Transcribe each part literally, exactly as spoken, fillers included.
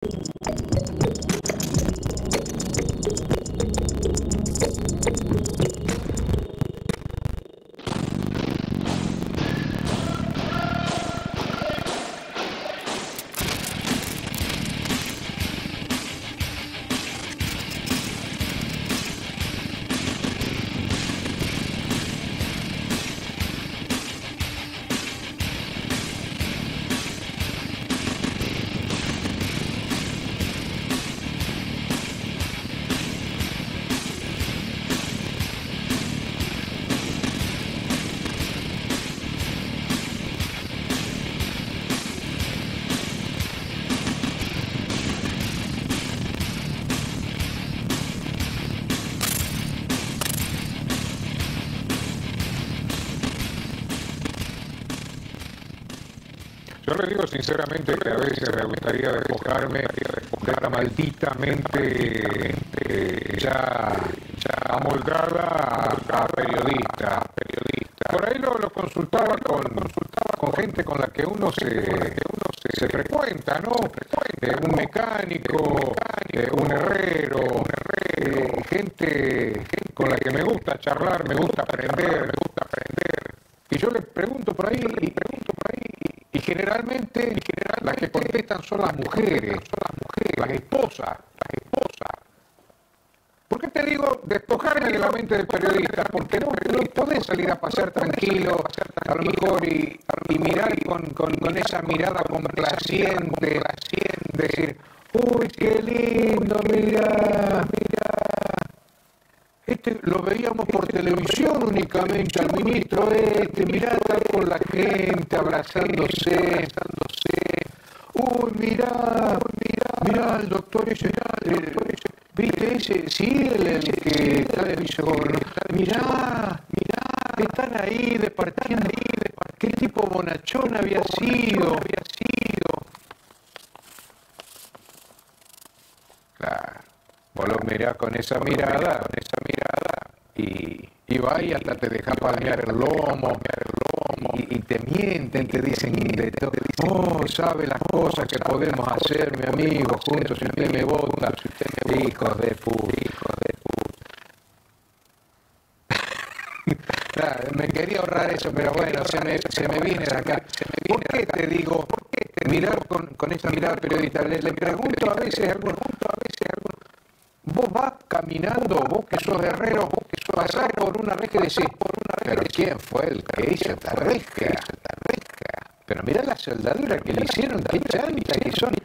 Yo le digo sinceramente que a veces me gustaría despojarme de esta maldita mente eh, ya, ya amoldada a, a periodista, periodista. Por ahí lo, lo consultaba con, consultaba con gente con la que uno se, uno se, se frecuenta, ¿no? Eh, un mecánico, eh, un herrero, un herrero eh, gente con la que me gusta charlar, me gusta aprender, me gusta aprender. Y yo le pregunto por ahí, y pregunto por ahí, y generalmente, y general, las que contestan son las mujeres, son las mujeres, las esposas, las esposas. ¿Por qué te digo despojarme de la mente del periodista? Porque no, no podés salir a pasear tranquilo, a lo mejor, y, y mirar con, con, con esa mirada complaciente, decir, uy, qué lindo, mirá, mirá. Este lo veíamos por televisión únicamente, al ministro este, mirá, estar con la gente, abrazándose, abrazándose. Uy, mirá, mirá, mirá, el doctor ese, el doctor ese, viste ese, sí, el, el que está de vicegobernador. Mirá, mirá, están ahí departiendo, qué tipo bonachón había sido, había sido. Claro. Vos lo mirás con esa mirada, con esa mirada, y, y va y hasta te deja palmear el lomo, y, y te mienten, te dicen de todo. Oh, sabe las cosas que podemos hacer, mi amigo, juntos, si usted me vota, hijos de puta, hijos de puta. Claro, me quería ahorrar eso, pero bueno, se me, se me viene de acá. ¿Por qué te digo, por qué te mirar con, con esa mirada periodista? Le, le pregunto a veces, algún, a veces, algún, vos vas caminando, vos que sos herrero, vos que sos pasar por una reja y decís, por una reja, pero ¿quién fue el que hizo esta reja? Pero mirá la soldadura que le hicieron, qué chanta que son.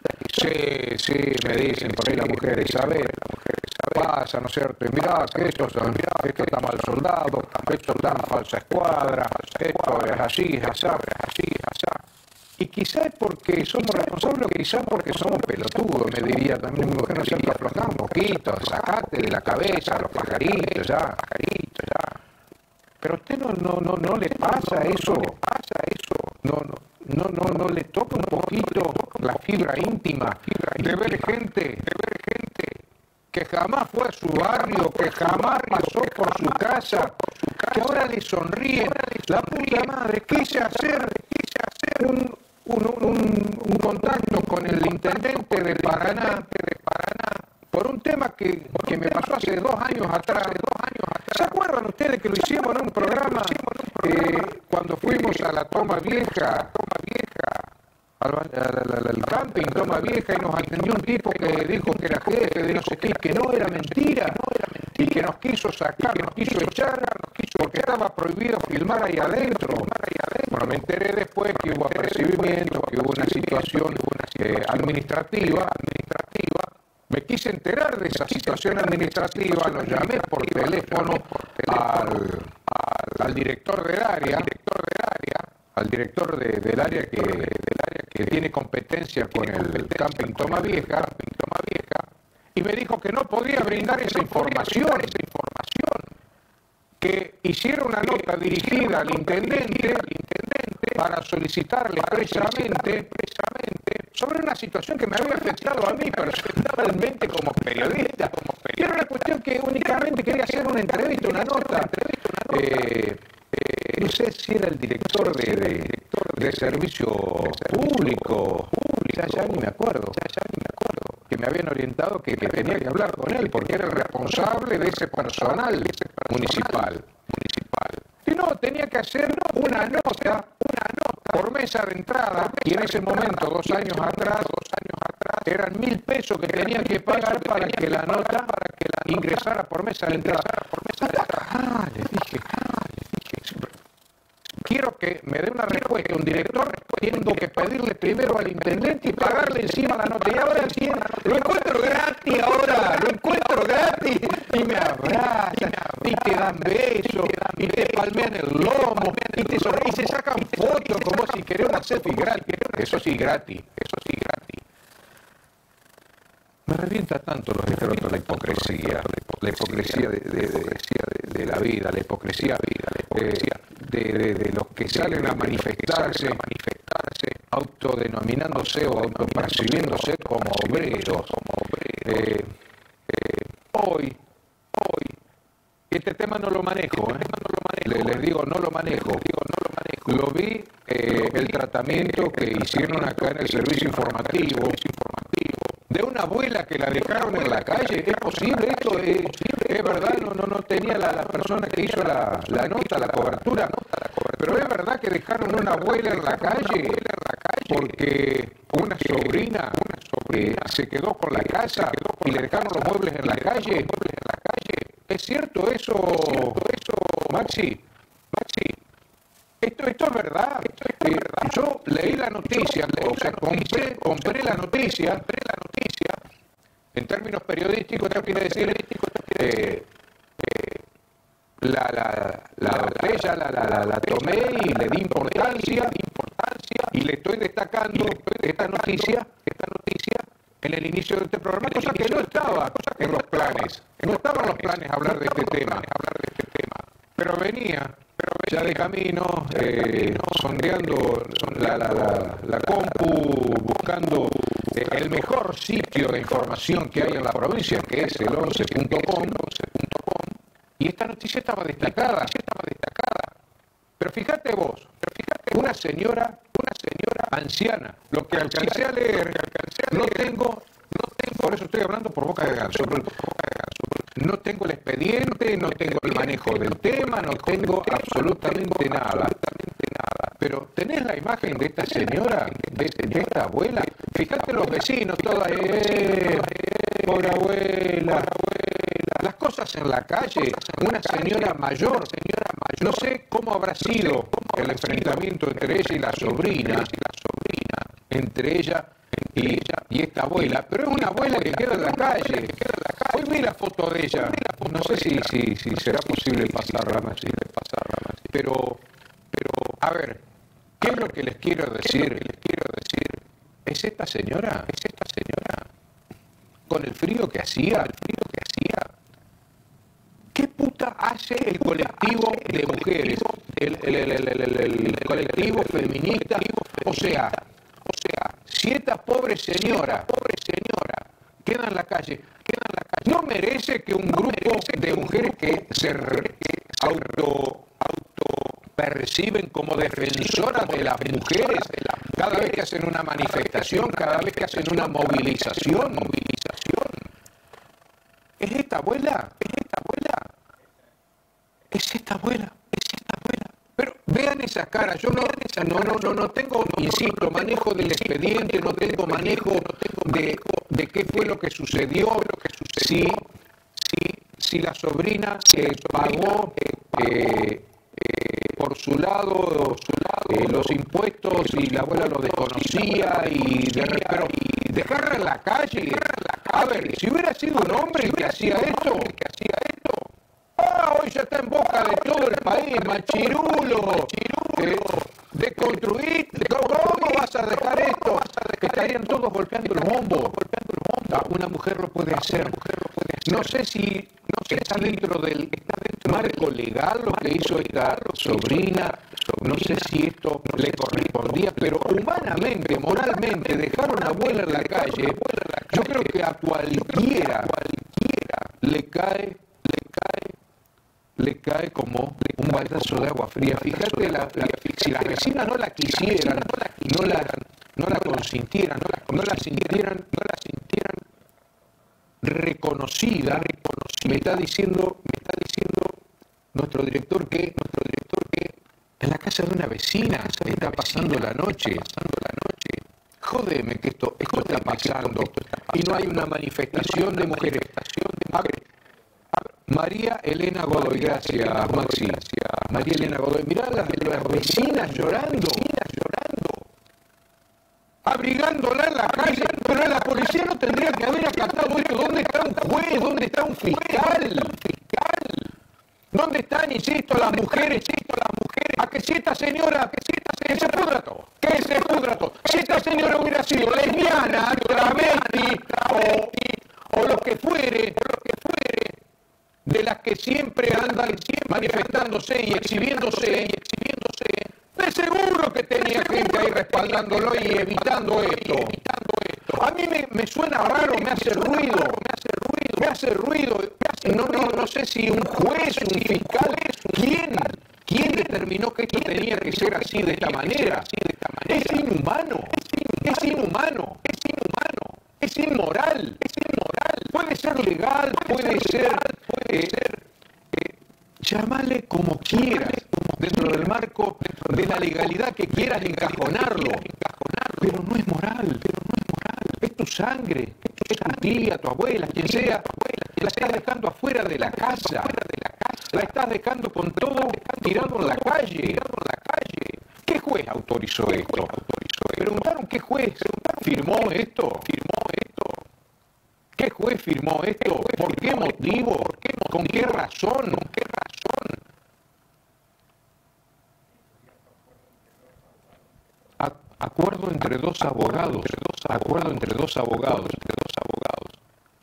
Sí, sí, me dicen por ahí las mujeres, ¿sabes? Pasa, ¿no es cierto? Y mirá, que esto, mirá, esto está mal soldado, esto está en falsa escuadra, esto es así, es así, es así, es así. Y quizás es porque somos responsables, o quizás porque somos pelotudos, me diría también mi mujer, ¿no es cierto? Aflojá un poquito, sacate de la cabeza los pajaritos, ya, pajaritos, ya. Pero a usted no, no, no, no le pasa eso, pasa eso, no, no, no, no, no le toca un poquito la fibra íntima de ver gente, de ver gente que jamás fue a su barrio, que jamás pasó por su casa, que ahora le sonríe, la puta madre, quise hacer, quise hacer un, un, un, un contacto con el intendente de Paraná, de Paraná, por un tema que, que me pasó hace dos años atrás, dos años atrás. ¿Se acuerdan ustedes que lo hicimos en un programa eh, cuando fuimos a la Toma Vieja, Toma Vieja, al, al, al, al camping Toma Vieja, y nos atendió un tipo que dijo que era jefe de no sé qué, que no era mentira, no era mentira, y que nos quiso sacar, nos quiso echar, nos quiso, porque estaba prohibido filmar ahí adentro. Bueno, me enteré después que hubo apercibimiento, que hubo una situación eh, administrativa, administrativa. Me quise enterar de esa situación administrativa, lo llamé por teléfono al, al, al director del área, director del área, al director de, del área que del área que tiene competencia con el camping Toma Vieja, Toma Vieja, y me dijo que no podía brindar esa información, esa información, que hiciera una nota dirigida al intendente, al intendente para solicitarle expresamente, expresamente sobre una situación que me había afectado a mí personalmente como periodista, como periodista. Y era una cuestión que únicamente quería hacer una entrevista, una nota. Eh, eh, no sé si era el director de, de, de servicio público, ya, ya ni me acuerdo, ya, ya ni me acuerdo. que me habían orientado que, que tenía que hablar con él, porque era el responsable de ese personal municipal. municipal. Y no, tenía que hacer una nota, una nota por mesa de entrada, y en ese momento, dos años atrás, dos años atrás, eran mil pesos que tenía que pagar para que la nota, para que la ingresara por mesa de entrada. Ah, le dije, ah, le dije, quiero que me dé una respuesta. Un director, tengo que pedirle primero al intendente y pagarle encima la nota. Y ahora sí, lo encuentro gratis ahora, lo encuentro gratis. Y me abrazan, y te dan besos, y te palmean el lomo, y te sonríen, y se sacan fotos como si quería una selfie gratis. Eso sí, gratis, eso sí, gratis. Me revienta tanto los escrotos la hipocresía, la hipocresía de, de, de, de, de la vida, la hipocresía eh, de, de, de los que salen a manifestarse, a manifestarse autodenominándose o autopercibiéndose como obreros. Eh, eh, hoy, hoy, este tema no lo manejo, ¿eh? Les, les digo, no lo manejo. Lo vi, eh, el tratamiento que hicieron acá en el servicio informativo, de una abuela que la dejaron en la calle. ¿Es posible esto? ¿Es, es verdad? No, no, no tenía la, la persona que hizo la, la nota, la cobertura. Pero es verdad que dejaron una abuela en la calle porque una sobrina eh, se quedó con la casa y le dejaron los muebles en la calle. ¿Es cierto eso, Maxi? Maxi. Esto, esto es verdad. Eh, yo leí la noticia, o sea, compré, compré la noticia, compré la noticia. En términos periodísticos, esto quiere decir, eh, eh, la, la, la botella la, la, la, la tomé y le di importancia, importancia y le estoy destacando esta noticia, esta noticia en el inicio de este programa, cosa que no estaba en los planes, no estaban los planes hablar de este tema, hablar de este tema, pero venía. Ya de camino, eh, sondeando la, la, la, la compu, buscando eh, el mejor sitio de información que hay en la provincia, que es el once punto com, y esta noticia estaba destacada, estaba destacada. Pero fíjate vos, pero fíjate, una señora, una señora anciana, lo que alcancé a leer, no tengo, no tengo, por eso estoy hablando por boca de ganso, por boca de ganso. No tengo el expediente, no tengo el manejo del tema, no tengo absolutamente nada. Pero tenés la imagen de esta señora, de, de esta abuela. Fíjate los vecinos, todas, eh, pobre abuela, las cosas en la calle, una señora mayor, señora mayor. No sé cómo habrá sido el enfrentamiento entre ella y la sobrina, entre ella y, y esta abuela, pero es una abuela que queda en la calle. Hoy vi la foto de ella, no sé si, si, si será posible pasarla, pero, pero, a ver, ¿qué es lo que les quiero decir? Les quiero decir, ¿es esta señora? ¿Es esta señora? Con el frío que hacía, el frío que hacía. ¿Qué puta hace el colectivo de mujeres? El, el, el, el, el, el, el colectivo feminista, o sea, o sea, si esta pobre señora, pobre señora, queda en la calle, queda en la calle, no merece que un grupo de mujeres que se auto, auto perciben como defensoras de las mujeres, cada vez que hacen una manifestación, cada vez que hacen una movilización, movilización. ¿Es esta abuela? ¿Es esta abuela? ¿Es esta abuela? ¿Es esta abuela? Pero vean esa cara, yo no, no, no, no, no tengo, insisto, manejo del expediente, no tengo manejo de, de qué fue lo que sucedió, si, si, si la sobrina eh, pagó eh, eh, por su lado, su lado eh, los impuestos y la abuela lo desconocía y de, pero dejarla en la calle. A ver, si hubiera sido un hombre el que hacía esto, el que hacía esto, ah, hoy ya está en boca de todo el país, machirulo, eh, deconstruiste, ¿cómo vas a dejar esto? Que estarían todos golpeando el bombo, ah, una mujer lo puede hacer, no sé si no sé, está dentro del marco legal lo que hizo esta sobrina, no sé si esto le correspondía, pero humanamente, moralmente, dejar a una abuela en la calle, yo creo que a cualquiera, cualquiera le cae, le cae, le cae como un baldazo de agua fría. Fíjate, la, la, si las vecinas no la quisieran, no la, no la consintieran, no la, no la sintieran, no la sintieran reconocida, reconocida, me está diciendo, me está diciendo nuestro director que, nuestro director que en la casa de una vecina se está pasando la noche, pasando la noche. Jódeme que esto, esto está pasando y no hay una manifestación de mujeres. A ver, María Elena Godoy, gracias Maxi. María Elena Godoy, mirá las, las vecinas llorando, llorando, abrigándola en la calle, pero la policía no tendría que haber acatado esto. ¿Dónde está un juez? ¿Dónde está un fiscal? ¿Dónde están, insisto, las mujeres, insisto, las mujeres? A que si esta señora, que si esta señora, que se pudra todo, que se pudra todo. Si esta señora hubiera sido lesbiana, travesti, o, o lo que fuere, o lo que fuere, de las que siempre andan manifestándose y exhibiéndose, y exhibiéndose, de seguro que tenía gente ahí respaldándolo y evitando esto. A mí me, me suena raro, me hace ruido, me hace ruido, me hace ruido. No, no, no sé si un juez, un fiscal, ¿quién? ¿Quién determinó que esto tenía que ser así, de esta manera? Es inhumano, es inhumano, es inhumano, es inmoral, es inmoral. Puede ser legal, puede ser, puede ser, eh, llámale como quieras, dentro del marco de la legalidad que quieras encajonarlo, pero no es moral, pero no es moral. Es tu sangre, es tu tía, tu abuela, quien sea, la estás dejando afuera de la casa, la estás dejando con todo tirado en la calle. ¿Qué juez autorizó esto? Preguntaron qué juez firmó esto, firmó esto. ¿Qué juez firmó esto? ¿Por qué motivo? ¿Con qué razón? ¿Con qué razón? Acuerdo entre dos abogados, acuerdo entre dos abogados, entre dos abogados.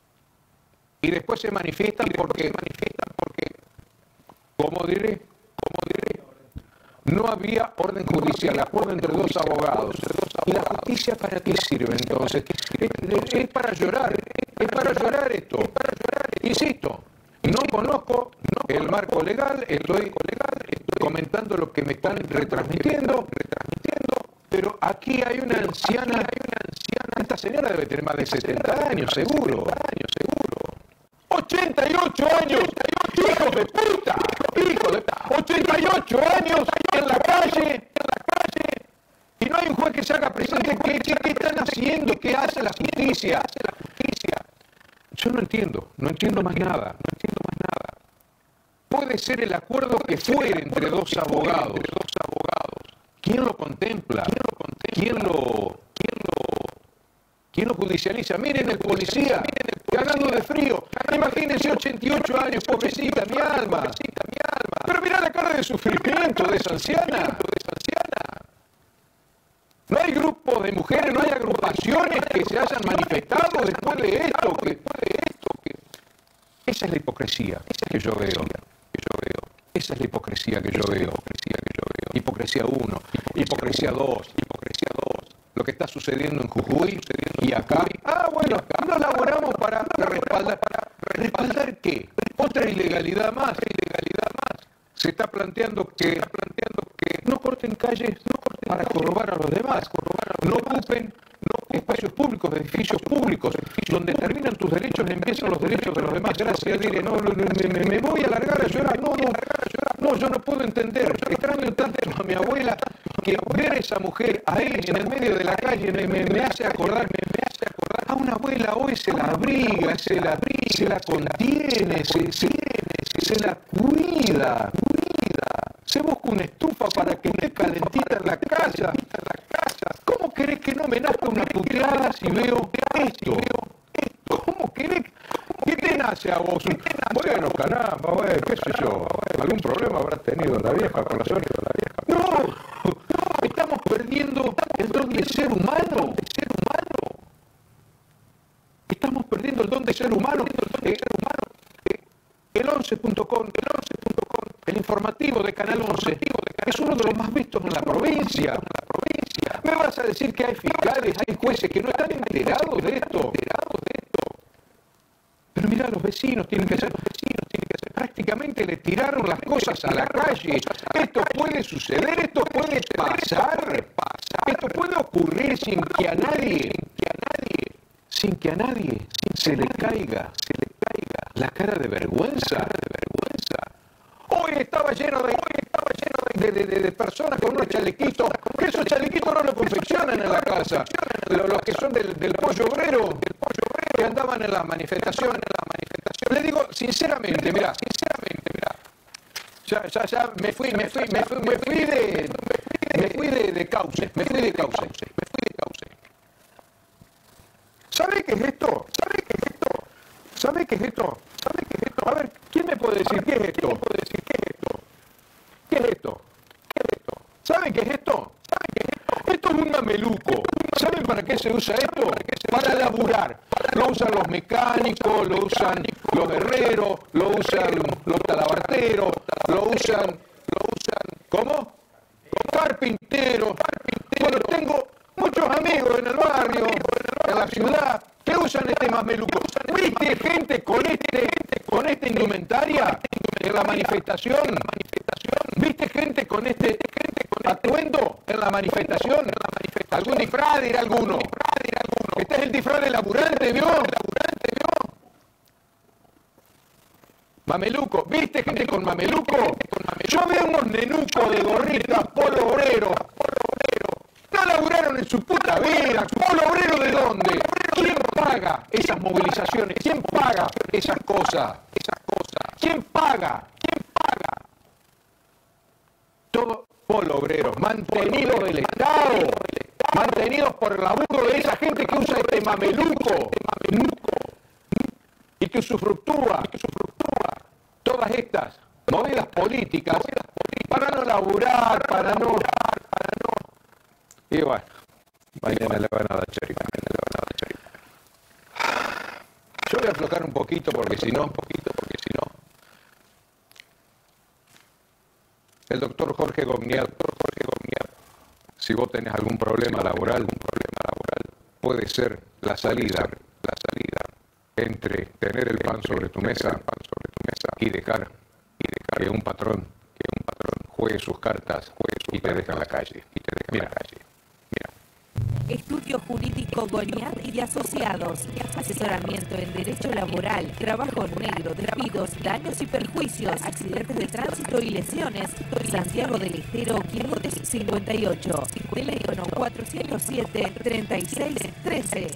Y después se manifiestan porque, se manifiestan porque, ¿cómo diré? ¿Cómo diré? No había orden judicial, acuerdo entre dos abogados. ¿Y la justicia para qué sirve entonces? Es, es para llorar, es para llorar esto. Insisto, no conozco el marco legal, estoy comentando lo que me están retransmitiendo, retransmitiendo. Pero aquí hay una anciana, hay una anciana, esta señora debe tener más de setenta años, seguro, años, seguro. ochenta y ocho años, hijo de puta, hijo de puta, ochenta y ocho años en la calle, en la calle, y no hay un juez que se haga presente. ¿Qué, qué, qué están haciendo? ¿Qué hace la justicia? ¿Hace la justicia? Yo no entiendo, no entiendo más nada, no entiendo más nada. Puede ser el acuerdo que fuere entre dos abogados, dos abogados. ¿Quién lo contempla? ¿Quién lo contempla? ¿Quién lo, quién lo, quién lo judicializa? Miren el policía, cagando de frío. Imagínense ochenta y ocho años, pobrecita mi alma. Pero mirá la cara de sufrimiento de esa anciana, de esa anciana. No hay grupos de mujeres, no hay agrupaciones que se hayan manifestado después de esto, que, después de esto, que... Esa es la hipocresía que yo veo, que yo veo. Esa es la hipocresía que yo veo. Hipocresía uno, hipocresía dos, hipocresía dos. Lo que está sucediendo en Jujuy y acá. Ah, bueno, acá lo elaboramos para respaldar. ¿Para respaldar qué? Otra ilegalidad más, ilegalidad más. Se está planteando que, está planteando que no corten calles no corten para corrobar a los demás, corrobar a los no ocupen no, espacios públicos, edificios públicos, donde terminan tus derechos y empiezan los derechos de los demás. Gracias, diré, no, no, me, me, me voy a largar a llorar, no, no, no, yo no puedo entender. Extraño tanto a mi abuela que ver a esa mujer ahí en el medio de la calle me, me, me hace acordar, me, me hace acordar a una abuela hoy se la abriga, se la abriga, se la contiene, se, se, se la cuida, cuida, se busca una estufa para que esté calentita en la casa. ¿Cómo querés que no me nazca una puteada si veo esto? ¿Cómo querés? ¿Qué te nace a vos? Bueno, caramba, bueno, qué sé yo, algún problema habrás tenido la vieja con la suerte de la vieja. No, no, estamos perdiendo el don de ser humano, de ser humano. Estamos perdiendo el don de ser humano, de ser humano. El once punto com, el once punto com, el informativo de Canal once, es uno de los más vistos en la provincia, en la provincia. ¿Me vas a decir que hay fiscales, hay jueces que no están enterados de esto? Enterados de esto. Pero mira, los vecinos tienen que ser, los vecinos tienen que ser, prácticamente le tiraron las cosas a la calle. Esto puede suceder, esto puede pasar, pasar. Esto puede ocurrir sin que a nadie, sin que a nadie, sin que a nadie, sin se le caiga, se le caiga la cara de vergüenza, de vergüenza. Hoy estaba lleno de, hoy estaba lleno de, de, de, de personas con unos chalequitos, que esos chalequitos no lo confeccionan en la casa. Los, los que son del, del pollo obrero, del pollo obrero, que andaban en la manifestación, en la manifestación. Le digo, sinceramente, mira, sinceramente, mira. Ya, ya, ya, me fui, me fui, me fui, me fui de, me fui de, de cauce, me fui de cauce, me fui de cauce. ¿Sabe qué es esto? ¿Sabe qué es esto? ¿Sabe qué es esto? ¿Sabe qué es esto? A ver, ¿quién me puede decir qué es esto? ¿Quién me puede decir qué es esto? ¿Qué es esto? ¿Qué es esto? ¿Saben qué es esto? ¿Saben qué es esto? Esto es un mameluco. ¿Saben para qué se usa esto? Para laburar. Lo usan los mecánicos, lo usan los herreros, lo usan los talabarteros, lo usan, lo usan, ¿cómo? Carpinteros. Bueno, tengo muchos amigos en el barrio, en la ciudad, que usan este mameluco. ¿Viste gente con este, con esta indumentaria en la manifestación? ¿Viste gente con este atuendo en la manifestación? ¿Algún disfraz dirá alguno? Este es el disfraz del laburante, ¿vio? Mameluco, ¿viste gente con mameluco? Yo veo unos nenucos de gorritas, polo obrero. No laburaron en su puta vida. ¿Polo obrero de dónde? ¿Quién paga esas movilizaciones? ¿Quién paga esas cosas? Esas cosas. ¿Quién paga? ¿Quién paga? Todo polo obrero, mantenidos del Estado, mantenidos por el laburo de esa gente que usa este mameluco. Y que usufructúa, que usufructúa todas estas movidas políticas para no laburar, para no, para no. Y bueno, mañana le van a dar choripa, mañana le van a dar choripa. Yo voy a aflojar un poquito porque si no, un poquito porque si no. El doctor Jorge Gomniat, doctor Jorge Gomniat, si vos tenés algún problema laboral, un problema laboral, puede ser la salida, la salida entre tener el pan sobre tu mesa, pan sobre tu mesa y dejar, y dejar que un patrón, que un patrón juegue sus cartas, juegue sus y te deja en la calle, y te deja en la calle. Mira. Estudio Jurídico Gomniat y Asociados. Asesoramiento en Derecho Laboral, Trabajo Negro, Despidos, Daños y Perjuicios, Accidentes de Tránsito y Lesiones. Santiago del Estero quinientos cincuenta y ocho. Teléfono cuatrocientos siete, treinta y seis, trece.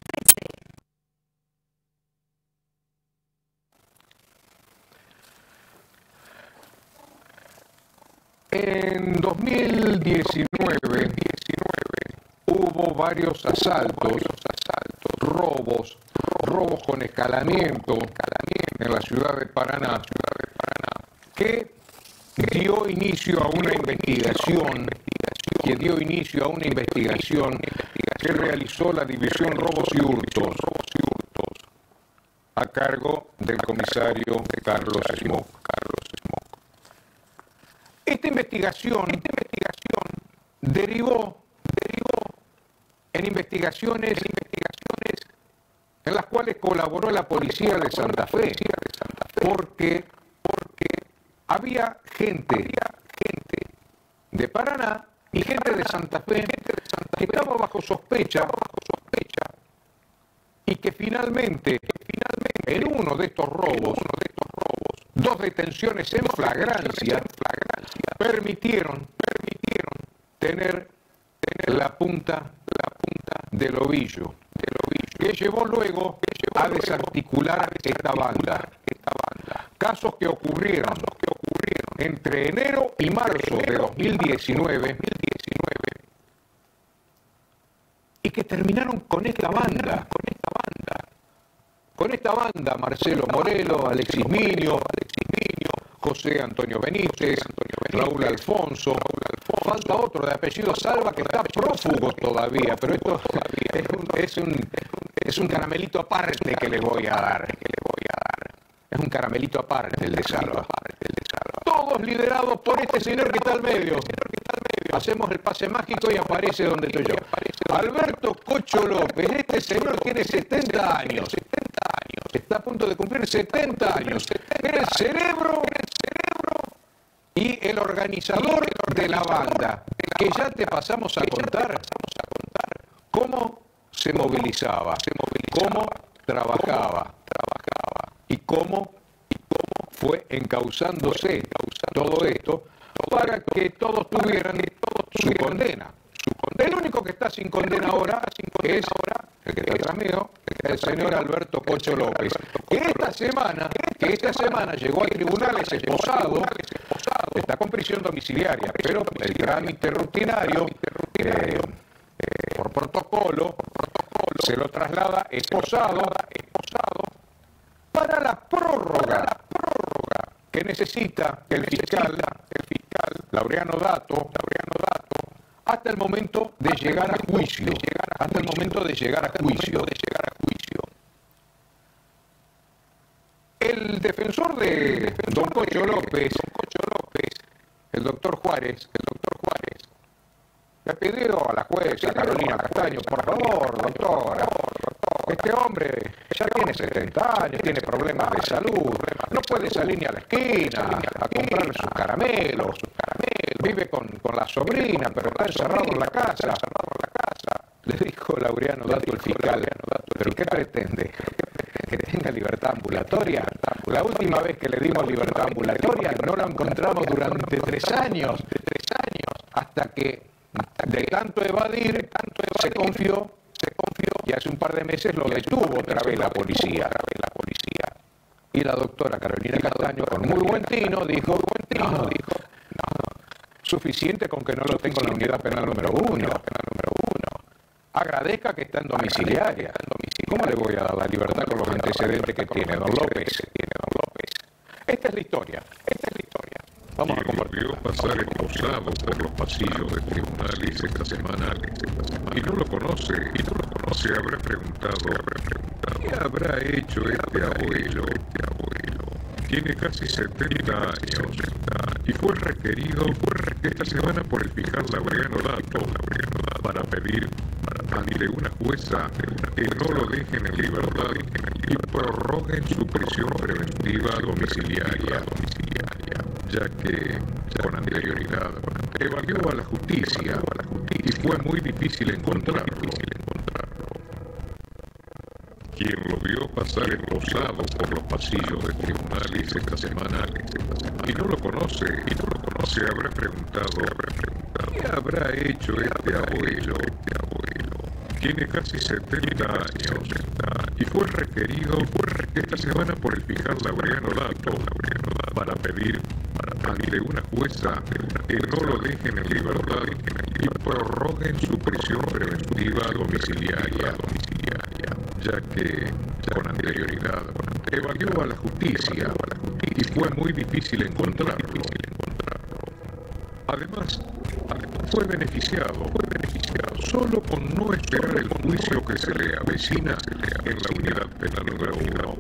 En dos mil diecinueve, hubo varios asaltos, asaltos, robos, robos con escalamiento, escalamiento en la ciudad de Paraná, ciudad de Paraná, que dio inicio a una investigación, que dio inicio a una investigación que realizó la División Robos y Hurtos, a cargo del comisario Carlos Smock. Esta investigación, esta investigación derivó, derivó en investigaciones, en investigaciones en las cuales colaboró la policía de Santa Fe, porque, porque había gente, había gente de Paraná y gente de Santa Fe que estaba bajo sospecha, bajo sospecha, y que finalmente, finalmente en uno de estos robos, uno de estos robos, dos detenciones en flagrancia, permitieron, permitieron tener, tener la punta, la punta del ovillo, del ovillo, que llevó luego que llevó a desarticular luego, esta banda, esta banda. Casos que ocurrieron, casos que ocurrieron entre enero y marzo de dos mil diecinueve, y que terminaron con esta banda, con esta banda, con esta banda, Marcelo Morelo, Alexis Miño, Alexis Miño, José Antonio Benítez, Raúl Alfonso, falta otro de apellido Salva que está prófugo todavía, pero esto es un, es un, es un caramelito aparte que les voy a dar, que les voy a dar. Es un caramelito aparte el de Salva. Todos liderados por este señor que está al medio. Hacemos el pase mágico y aparece donde estoy yo. Alberto Cocho López, este señor tiene setenta años. Está a punto de cumplir setenta años. Era el cerebro, el cerebro y el organizador de la banda. Que ya te pasamos a contar cómo se movilizaba, cómo trabajaba, trabajaba y cómo, y cómo fue encauzándose todo esto para que todos tuvieran su condena. El único que está sin condena ahora es el que está atrás mío, el señor Alberto Pocho López, que esta semana, que esta semana llegó a tribunales esposado, está con prisión domiciliaria, pero el trámite rutinario, eh, eh, por protocolo, se lo traslada esposado, esposado para la prórroga, la prórroga que necesita el fiscal, el fiscal Laureano Dato, Laureano Dato, hasta el momento de llegar a juicio, hasta el momento de llegar a juicio, de llegar a juicio. El defensor de don Pocho López, el doctor Juárez, el doctor Juárez, le pidió a la jueza Carolina Castaño, por favor, doctora, este hombre ya tiene setenta años, tiene problemas de salud, no puede salir ni a la esquina a comprar sus caramelos, vive con, con la sobrina, pero está encerrado en la casa. Le dijo Laureano Dato, el fiscal, ¿pero qué pretende? ¿Que tenga libertad ambulatoria? La última vez que le dimos libertad ambulatoria no lo encontramos durante tres años, hasta que de tanto evadir, tanto evadir se confió, se confió y hace un par de meses lo detuvo otra vez la policía, la policía. Y la doctora Carolina Castaño, con muy buen tino, dijo, buen tino, no, dijo, no, suficiente con que no lo tengo en la unidad penal número uno, penal número uno. Agradezca que está en domiciliaria. ¿Cómo le voy a dar la libertad con los antecedentes que tiene don López? Tiene don López. Esta es la historia, esta es la historia. Vamos a compartir. Vio pasar esposado por los pasillos de tribunales esta semana, esta semana y no lo conoce, y no lo conoce, habrá preguntado, habrá preguntado, ¿qué habrá hecho este abuelo, este abuelo? Tiene casi setenta años y fue requerido, fue esta semana por el fiscal Laureano Dato, Laureano Dato para pedir, para ante una jueza que no lo dejen en libertad y prorroguen su prisión preventiva domiciliaria, domiciliaria, ya que con anterioridad evadió a la justicia, a la justicia y fue muy difícil encontrarlo, difícil encontrarlo. Quien lo vio pasar esposado por los pasillos de tribunales esta semana, esta semana y no lo conoce, y no lo conoce, habrá preguntado, habrá preguntado, ¿qué habrá hecho este abuelo, este abuelo? Tiene casi setenta años y fue requerido, fue esta semana por el fiscal Laureano Dato, Laureano Dato para pedir, para ante una jueza que no lo dejen en libertad y prorroguen su prisión preventiva domiciliaria, domiciliaria, ya que con anterioridad evadió a la justicia, a la justicia y fue muy difícil encontrarlo, difícil encontrarlo. Además, fue beneficiado, fue beneficiado solo con no esperar el juicio que se le avecina en la unidad penal número uno.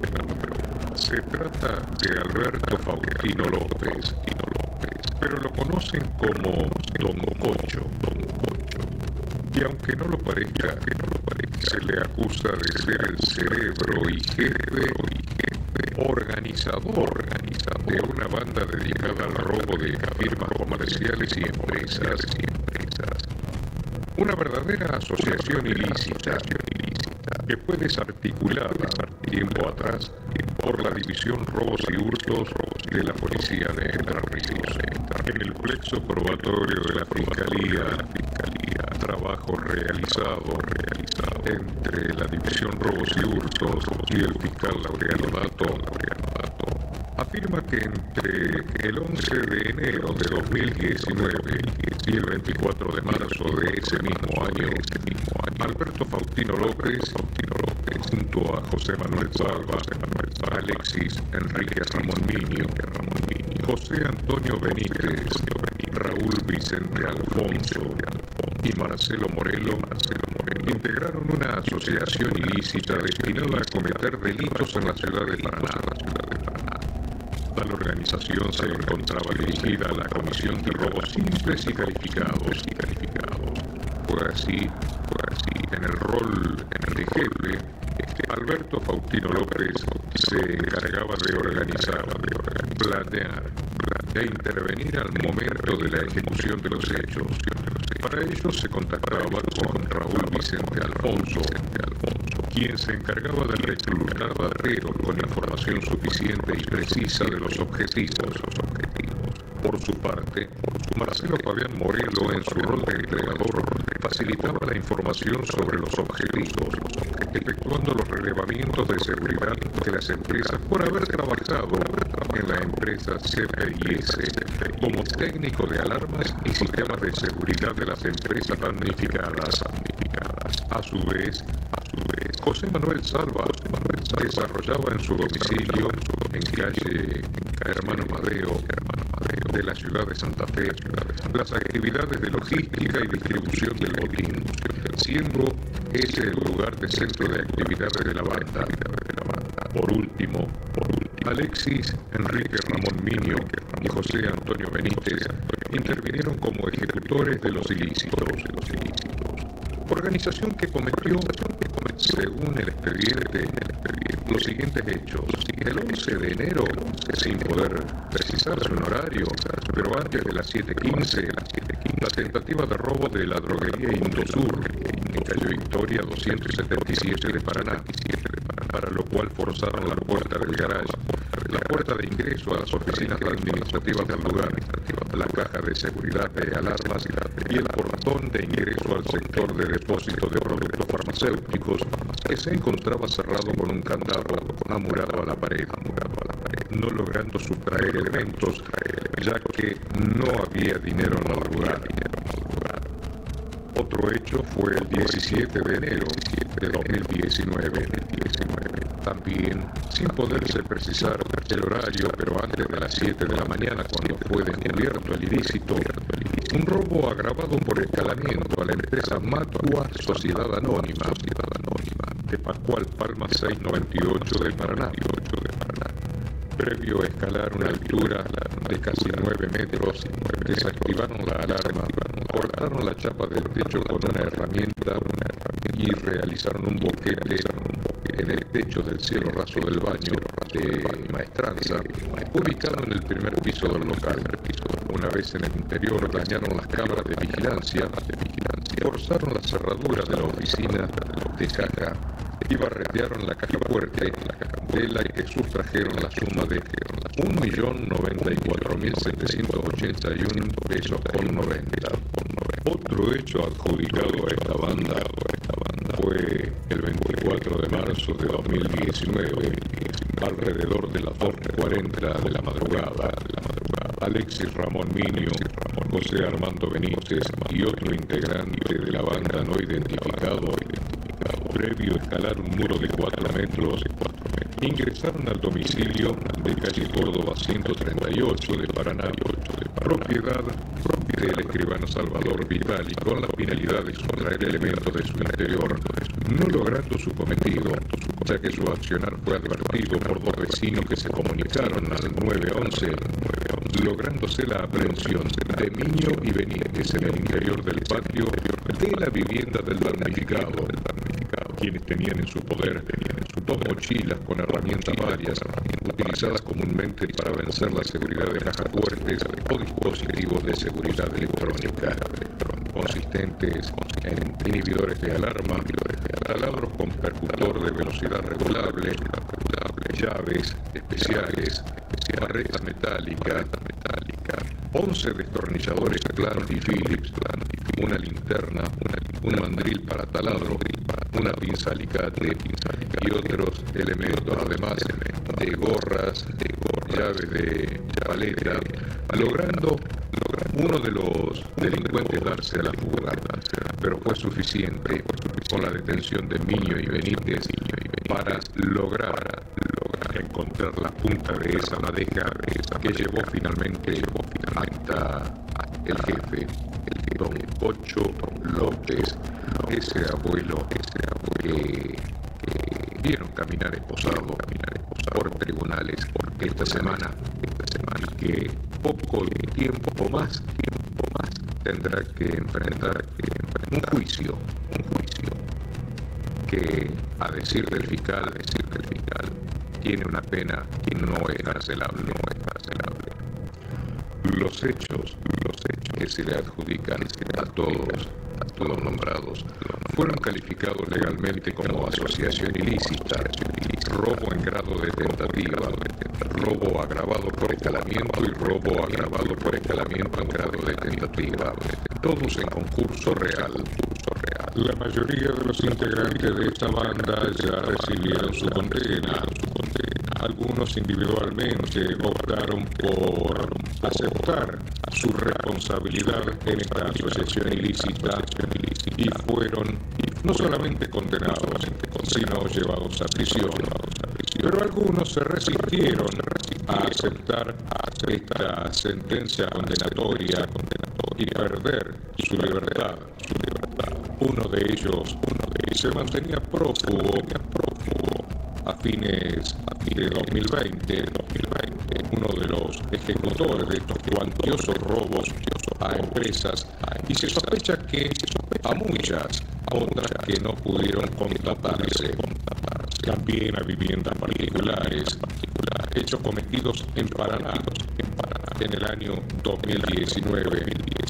Se trata de Alberto Faustino López, López, pero lo conocen como Don Pocho, Don Pocho. Y aunque no lo parezca, que no lo parezca, se le acusa de ser el cerebro y jefe, y jefe organizador, organizador de una banda dedicada al robo de firmas comerciales y empresas, y empresas. Una verdadera asociación ilícita, ilícita que fue desarticulada tiempo atrás por la División Robos y Hurtos de la Policía de Entre Ríos. En el plexo probatorio de la Fiscalía, la Fiscalía, trabajo realizado, realizado entre la División Robos y Hurtos y el fiscal Laureano Dato, Laureano Dato, afirma que entre el once de enero de dos mil diecinueve y el veinticuatro de marzo de ese mismo año, ese mismo año Alberto Faustino López, Faustino López junto a José Manuel Salva, José Manuel Salva, Alexis Enrique Ramón Niño, Ramón Niño, José Antonio Benítez, Raúl Vicente Alfonso y Marcelo Morelo, Marcelo Morelo integraron una asociación ilícita destinada a cometer delitos en la ciudad de Paraná, la ciudad de Paraná. Tal organización se encontraba dirigida a la Comisión de Robos Simples y Calificados, y calificados. Fue así, fue así, en el rol en el de jefe, Alberto Faustino López se encargaba de organizar, de organizar, planear, e intervenir al momento de la ejecución de los hechos. Para ello se contactaba con Raúl Vicente Alfonso, quien se encargaba de reclutar barreros con información suficiente y precisa de los objetivos. Por su parte, Marcelo Fabián Morelo, en su rol de entregador, facilitaba la información sobre los objetivos, efectuando los relevamientos de seguridad de las empresas por haber trabajado en la empresa C P I S como técnico de alarmas y sistemas de seguridad de las empresas damnificadas. A su vez, a su vez, José Manuel Salva desarrollaba en su domicilio, en calle Hermano Madeo, de la ciudad de Santa Fe, las actividades de logística y distribución del botín, siendo ese el lugar de centro de actividades de la banda. Por último, Alexis Enrique Ramón Minio y José Antonio Benítez intervinieron como ejecutores de los ilícitos. Organización que cometió, según el expediente, los siguientes hechos. El once de enero, sin poder precisarse un horario, pero antes de las siete quince, la tentativa de robo de la droguería Indosur en calle Victoria doscientos setenta y siete de Paraná, para lo cual forzaron la puerta del garage, la puerta de ingreso a las oficinas administrativas del lugar, la caja de seguridad de alarmas y el portón de ingreso al sector de depósito de productos farmacéuticos, que se encontraba cerrado con un candado amurado a la pared, no logrando sustraer elementos, ya que no había dinero en el lugar. Otro hecho fue el diecisiete de enero de dos mil diecinueve. También, sin poderse precisar el horario, pero antes de las siete de la mañana, cuando fue descubierto el ilícito, un robo agravado por escalamiento a la empresa Matua Sociedad Anónima, de Pascual Palma seiscientos noventa y ocho de Paraná. Previo a escalar una altura de casi nueve metros, desactivaron la alarma, cortaron la chapa del techo con una herramienta y realizaron un boquete en el techo del cielo raso del baño de Maestranza, ubicado en el primer piso del local. Una vez en el interior, dañaron las cámaras de vigilancia, forzaron la cerradura de la oficina de caja y barretearon la caja fuerte, de la que sustrajeron la suma de un millón noventa y cuatro mil setecientos ochenta y uno pesos con noventa. Otro hecho adjudicado a esta banda fue el veinticuatro de marzo de dos mil diecinueve, alrededor de las dos cuarenta de la madrugada. Alexis Ramón Minio, José Armando Benítez y otro integrante de la banda no identificado, previo a escalar un muro de cuatro metros, ingresaron al domicilio de calle Córdoba ciento treinta y ocho de Paraná, propiedad del escribano Salvador Vitali, con la finalidad de sustraer elementos de su interior, no logrando su cometido, ya que su accionar fue advertido por dos vecinos que se comunicaron al nueve once, lográndose la aprehensión de Minio y Benítez en el interior del patio de la vivienda del damnificado, quienes tenían en su poder dos mochilas con herramientas varias, utilizadas comúnmente para vencer la seguridad de cajas fuertes o dispositivos de seguridad electrónica, consistentes en inhibidores de alarma, taladros con percutor de velocidad regulable, llaves especiales, barretas metálicas, once destornilladores Clark y Phillips, una linterna, un mandril para taladro, una pinza alicate y otros elementos, además de gorras, llaves de paleta, logrando uno de los delincuentes darse a la fuga, pero fue suficiente con la detención de Minio y Benítez para lograr encontrar la punta de esa madeja que llevó finalmente hasta el jefe, el don Ocho López, ese abuelo, ese abuelo que, que vieron caminar esposado, caminar esposado por tribunales esta semana, esta semana, que poco tiempo más, tiempo más tendrá que enfrentar, que enfrentar un juicio, un juicio que, a decir del fiscal, a decir del fiscal, tiene una pena que no es carcelable, no es carcelable. Los hechos, los hechos que se le adjudican a todos, los nombrados fueron calificados legalmente como asociación ilícita, robo en grado de tentativa, robo agravado por escalamiento y robo agravado por escalamiento en grado de tentativa, todos en concurso real. La mayoría de los integrantes de esta banda ya recibieron su condena. Algunos individualmente optaron por aceptar su responsabilidad en esta asociación ilícita y fueron no solamente condenados, sino llevados a prisión. Pero algunos se resistieron a aceptar esta sentencia condenatoria y perder su libertad. Uno de ellos, uno de ellos se mantenía prófugo, prófugo a fines de dos mil veinte, uno de los ejecutores de estos cuantiosos robos a empresas, y se sospecha que a muchas otras que no pudieron contratarse, también a viviendas particulares, hechos cometidos en Paraná en el año dos mil diecinueve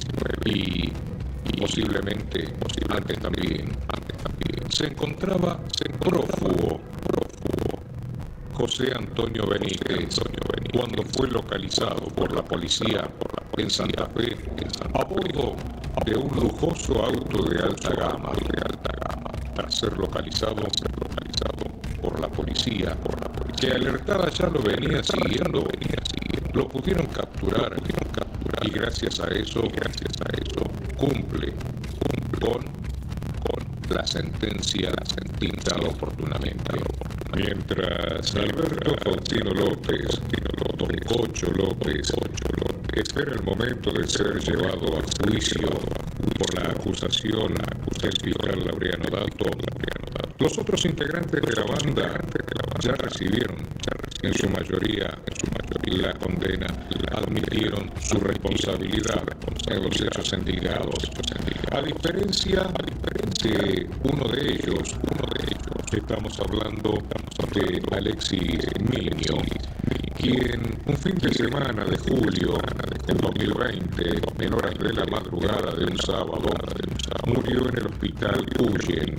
y posiblemente, antes también, antes también, se encontraba prófugo, prófugo José Antonio Benítez, cuando fue localizado por la policía en Santa Fe a bordo de un lujoso auto de alta gama, de alta gama, para ser localizado, ser localizado por la policía, por la policía, que alertada ya lo venía siguiendo, venía siguiendo, lo pudieron capturar, pudieron capturar, y gracias a eso, gracias a eso, cumple, cumple con, con la sentencia, la sentencia oportunamente. Mientras Alberto Faustino López, Don Cocho López, espera el momento de ser llevado a juicio por la acusación del fiscal Laureano Dato, los otros integrantes de la banda ya recibieron, en su mayoría, en su mayoría la condena, admitieron su responsabilidad en los hechos indicados. A diferencia de uno de ellos, uno de ellos, estamos hablando de Alexis Miño, quien un fin de semana de julio del dos mil veinte, en horas de la madrugada de un sábado, murió en el hospital Cuyen.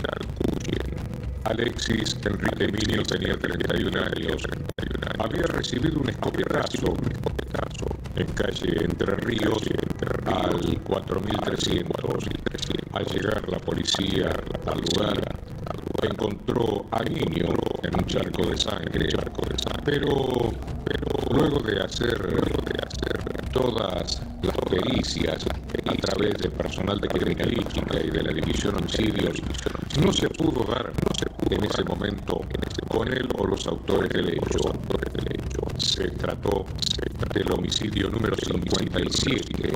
Alexis Enrique Miño tenía treinta y un años. Había recibido un escopetazo en calle Entre Ríos al cuatro mil trescientos. Al llegar la policía al lugar, encontró a Niño en un charco de sangre, pero, pero luego de hacer, de hacer todas las pericias a través del personal de criminalística y de la división homicidios, no se pudo dar en ese momento con él o los autores del hecho. Se trató del homicidio número cincuenta y siete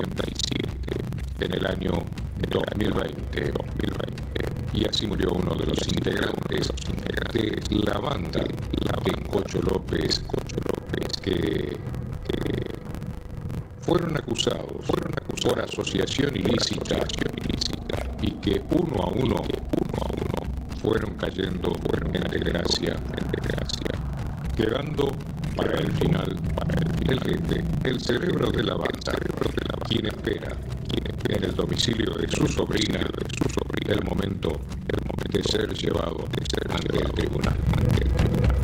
en el año dos mil veinte, y así murió uno de los integrantes de la banda de Cocho López, Cocho López que, que fueron acusados, fueron acusados por asociación ilícita, y que uno a uno, uno a uno fueron cayendo fueron en desgracia, en desgracia, quedando para el final, para el final, el jefe, el cerebro de la banda, quien espera, quien espera en el domicilio de su sobrina, de su sobrina, el momento, el momento de ser llevado, de ser ante el tribunal, ante el tribunal.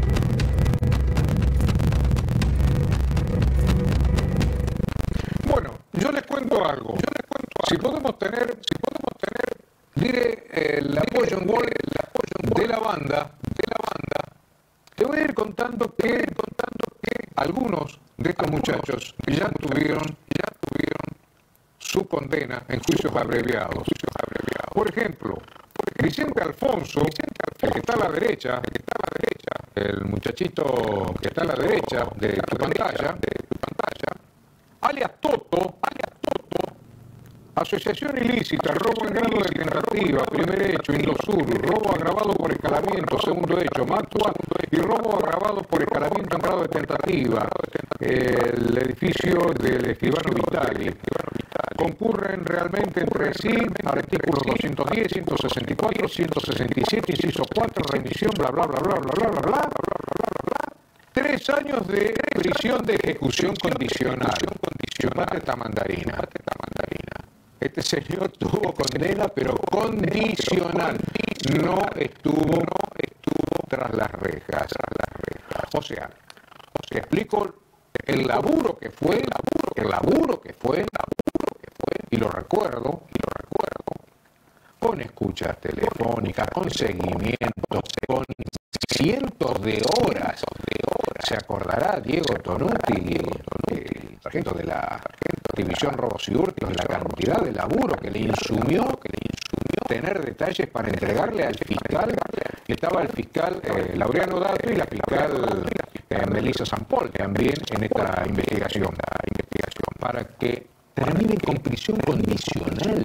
Bueno, yo les cuento algo. Yo les cuento algo. Si podemos tener, si podemos tener, diré eh, el apoyo en gol, el apoyo de la banda, de la banda. Te voy a ir contando que, contando que algunos de estos muchachos ya tuvieron, ya tuvieron su condena en juicios abreviados. Por ejemplo, Vicente Alfonso, el que está a la derecha, el que está a la derecha, el muchachito que está a la derecha de tu pantalla, de tu pantalla, alias Toto, alias Toto, asociación ilícita, robo en grado de tentativa, primer hecho, Indosur, robo agravado por escalamiento, segundo hecho, Matua, y robo agravado por escalamiento en grado de tentativa, el edificio del escribano Vitali. Concurren realmente entre sí artículos doscientos diez, ciento sesenta y cuatro, ciento sesenta y siete, inciso cuatro, remisión, bla, bla, bla, bla, bla, bla, bla, bla, bla, bla, bla. Tres años de prisión de ejecución condicional. Chupate esta mandarina. Este señor tuvo condena, pero condicional. No estuvo, no estuvo tras las rejas. O sea, os explico el laburo que fue, el laburo, el laburo que fue, el laburo que fue, y lo recuerdo, y lo recuerdo, con escuchas telefónicas, con seguimientos, con cientos de horas, de horas. Se acordará Diego Tonuti, el sargento de la División Robos y Hurtos, de la cantidad de laburo que le insumió, que le insumió tener detalles para entregarle al fiscal. Estaba el fiscal eh, Laureano Dato y la fiscal eh, Melissa Sampol también en esta investigación, la investigación para que terminen con prisión condicional.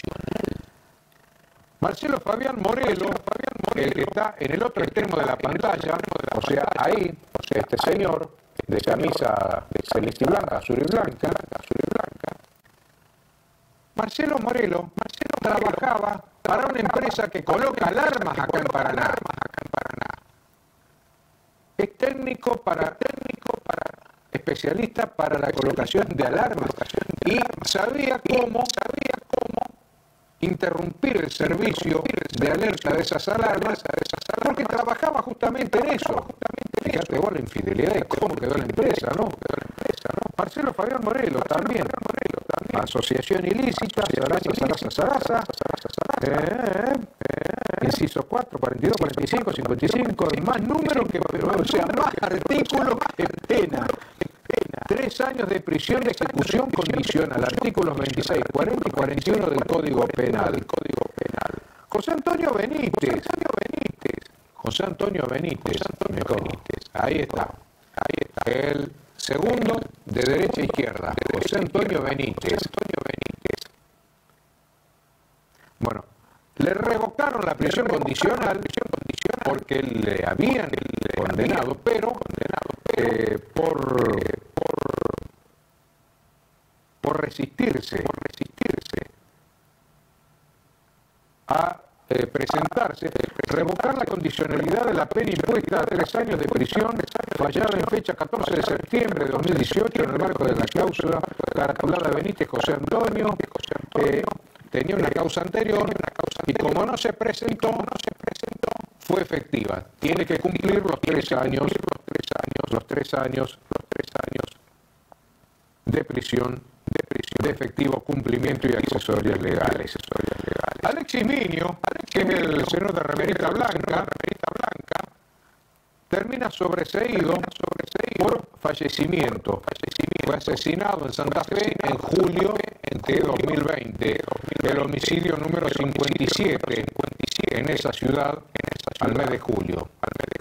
Marcelo Fabián Morelo, el que está en el otro extremo de la pantalla, o sea, ahí, este señor de camisa celeste y blanca, azul y blanca, azul y blanca. Marcelo Morelo, Marcelo trabajaba para una empresa que coloca alarmas acá en Paraná. Acá en Paraná. Es técnico para, técnico para, especialista para la colocación de alarmas y sabía cómo, sabía cómo interrumpir el servicio de alerta de esas alarmas, porque trabajaba justamente en eso. Fíjate vos la infidelidad de cómo quedó la empresa, ¿no? Marcelo Fabián Morelo también. Asociación ilícita, Sarasa, Sarasa, Sarasa, eh, eh, inciso cuatro, cuarenta y dos, cuarenta y cinco, cincuenta y cinco, más número que, o sea, más artículos que pena. Tres años de prisión de ejecución condicional, artículos veintiséis, cuarenta y cuarenta y uno del Código Penal. Del Código Penal. José Antonio Benítez. José Antonio Benítez. José Antonio Benítez. Ahí está. Ahí está. El segundo de derecha a izquierda. José Antonio Benítez. Antonio Benítez. Bueno, le revocaron la prisión condicional porque le habían condenado, pero eh, por, por, por resistirse, por resistirse a eh, presentarse, revocar la condicionalidad de la pena impuesta a tres años de prisión, fallada en fecha catorce de septiembre de dos mil dieciocho en el marco de la cláusula caratulada Benítez José Antonio. Eh, tenía una causa anterior y como no se presentó, no se presentó, fue efectiva. Tiene que cumplir los tres años, los tres años, los tres años, los tres años de prisión, de prisión, de efectivo cumplimiento y accesorias legales. Alexis Minio, que es el señor de remerita blanca, blanca, termina sobreseído por fallecimiento. Fue asesinado en Santa Fe en julio de dos mil veinte. El homicidio número cincuenta y siete en esa ciudad al mes de julio.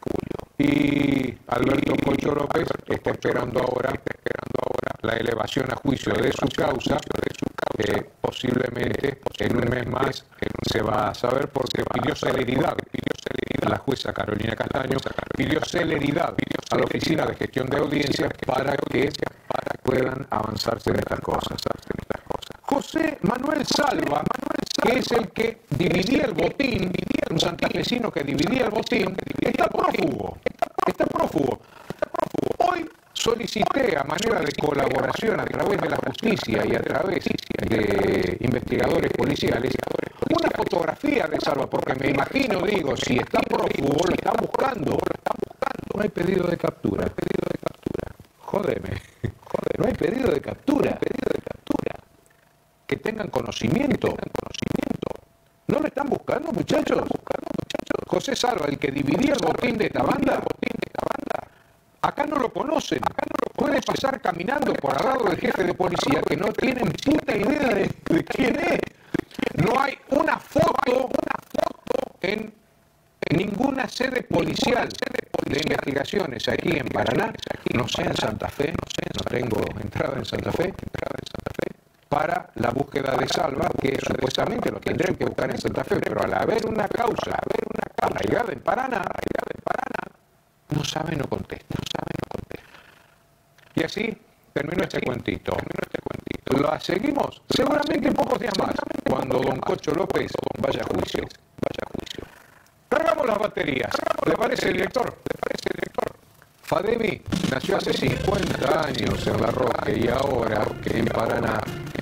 Y Alberto Cocho López está esperando ahora, está esperando ahora la elevación a juicio de su causa, que posiblemente en un mes más se va a saber porque pidió celeridad. La jueza Carolina Castaño pidió celeridad a la Oficina de Gestión de Audiencias para que puedan avanzarse en estas cosas. José Manuel Salva, que es el que dividía el botín, un santafesino que dividía el botín, está prófugo, está prófugo. Hoy solicité a manera de colaboración a través de la justicia y a través de investigadores policiales una fotografía de Salva, porque me imagino, digo, si está prófugo, lo están buscando, lo están buscando. No hay pedido de captura, pedido de captura. Jódeme, joder, no hay pedido de captura, pedido de captura. Que tengan conocimiento, tengan conocimiento. ¿No lo están buscando, muchachos? Buscando, muchachos. José Salva, el que dividía el botín de esta banda, botín de esta banda. Acá no lo conocen, acá no lo pueden pasar caminando por al lado del jefe de policía que no tienen puta idea de, de quién es. No hay una foto, una foto en, en ninguna sede policial de investigaciones aquí en Paraná, no sé en Santa Fe, no sé, no tengo entrada en Santa Fe, entrada en Santa Fe, para la búsqueda de Salva, que supuestamente lo tendrían que buscar en Santa Fe, pero al haber una causa, al haber una causa arraigada en Paraná, arraigada en Paraná, no sabe, no contesta, no sabe, no contesta. Y así terminó este cuentito. Terminó este cuentito. ¿Lo seguimos? Seguramente en pocos días más, cuando don Cocho López vaya a juicio. Vaya a juicio. Cargamos las baterías. ¿Le parece, director? ¿Le parece, director? Fadebi nació hace cincuenta años en La Roque y ahora que en Paraná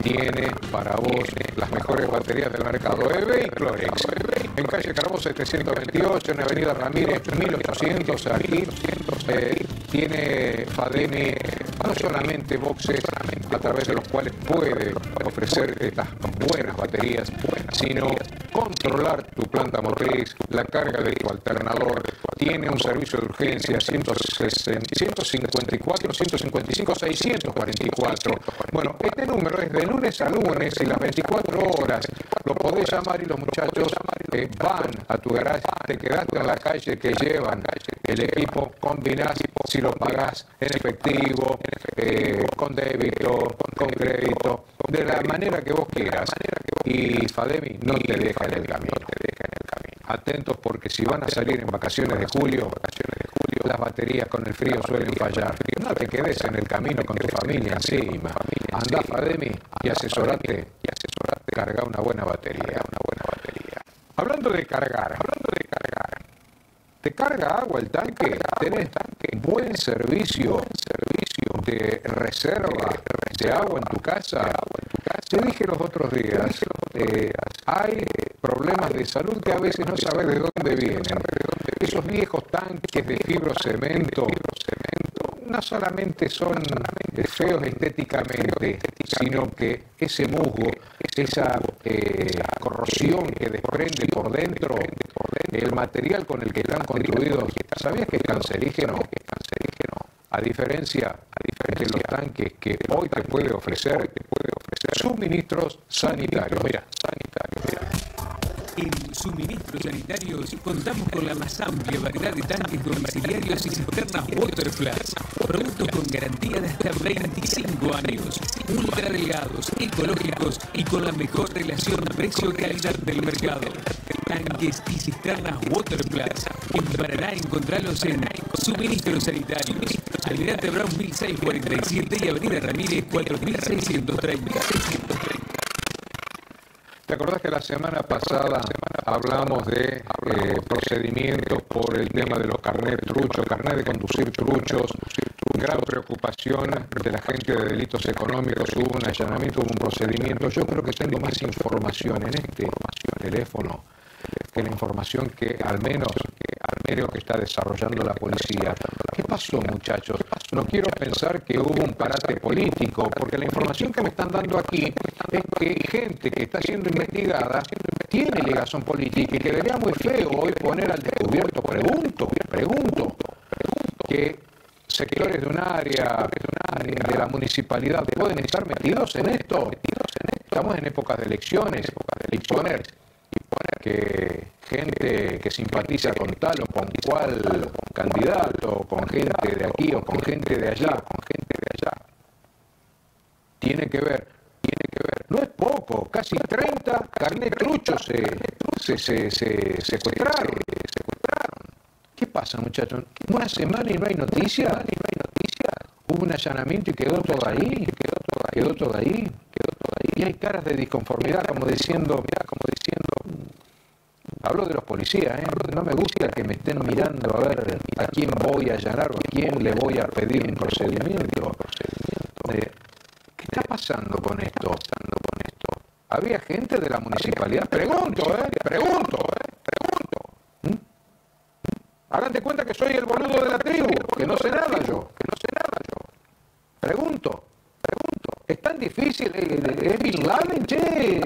tiene para vos las mejores baterías del mercado. EVEI Clorex, en calle Carbó setecientos veintiocho, en avenida Ramírez mil ochocientos, aquí eh, tiene Fademi no solamente boxes a través de los cuales puede ofrecer estas buenas baterías, sino controlar tu planta motriz, la carga de tu alternador. Tiene un servicio de urgencia ciento cincuenta y cuatro, ciento cincuenta y cinco, seiscientos cuarenta y cuatro. Bueno, este número es de lunes a lunes y las veinticuatro horas. Lo podés llamar y los muchachos eh, van a tu garaje. Te quedaste en la calle que llevan el equipo, combinás si lo pagás en efectivo, eh, con débito, con crédito, de la manera que vos quieras. Y Fademi no te deja en el camino. Atentos porque si van a salir en vacaciones de julio, las baterías con el frío suelen fallar. No te quedes en el camino con tu familia encima. Andá Fademi y asesorate, carga una buena batería. Hablando de cargar, hablando de cargar, ¿te carga agua el tanque? ¿Tenés buen servicio de reserva de agua en tu casa? Te dije los otros días, eh, hay problemas de salud que a veces no sabes de dónde vienen. Esos viejos tanques de fibrocemento no solamente son feos estéticamente, sino que ese musgo, esa eh, corrosión que desprende por dentro, el material con el que están construidos, ¿sabías que es cancerígeno? A diferencia de los tanques que hoy te puede ofrecer, suministros sanitarios. Mira, sanitarios, mira. En Suministros Sanitarios contamos con la más amplia variedad de tanques domiciliarios y cisternas Waterplus. Productos con garantía de hasta veinticinco años. Ultra delgados, ecológicos y con la mejor relación precio-calidad del mercado. Tanques y cisternas Waterplus. En Paraná encontrarlos en Suministros Sanitarios. Almirante Brown mil seiscientos cuarenta y siete y Avenida Ramírez cuatro mil seiscientos treinta. ¿Te acordás que la semana pasada hablamos de eh, procedimientos por el tema de los carnet truchos, carnet de conducir truchos? Gran preocupación de la gente de delitos económicos. Hubo un allanamiento, hubo un procedimiento. Yo creo que tengo más información en este teléfono que la información que al menos creo que está desarrollando la policía. ¿Qué pasó, muchachos? No quiero pensar que hubo un parate político, porque la información que me están dando aquí es que gente que está siendo investigada tiene ligación política y que sería muy feo hoy poner al descubierto. Pregunto, pregunto, que sectores de un área de la municipalidad pueden estar metidos en esto. Estamos en épocas de elecciones y poner que gente que simpatiza con tal o con cual candidato, con gente de aquí o con gente de allá, con gente de allá, tiene que ver, tiene que ver, no es poco, casi treinta carnet truchos se, se, se, se secuestraron, secuestraron. ¿Qué pasa, muchachos? Una semana y no hay noticia, no hay noticia. Hubo un allanamiento y quedó todo ahí, quedó todo ahí, quedó todo ahí, quedó todo ahí. Y hay caras de disconformidad, como diciendo, mira, como diciendo. Hablo de los policías, ¿eh? No me gusta que me estén mirando a ver a quién voy a allanar o a quién le voy a pedir un procedimiento. Eh, ¿Qué está pasando con esto? ¿Había gente de la municipalidad? Pregunto, ¿eh? Pregunto, ¿eh? Pregunto. ¿Mm? Hagan de cuenta que soy el boludo de la tribu, que no sé nada yo, que no sé nada yo. Pregunto, pregunto. ¿Es tan difícil? ¿Es Bin Laden, che?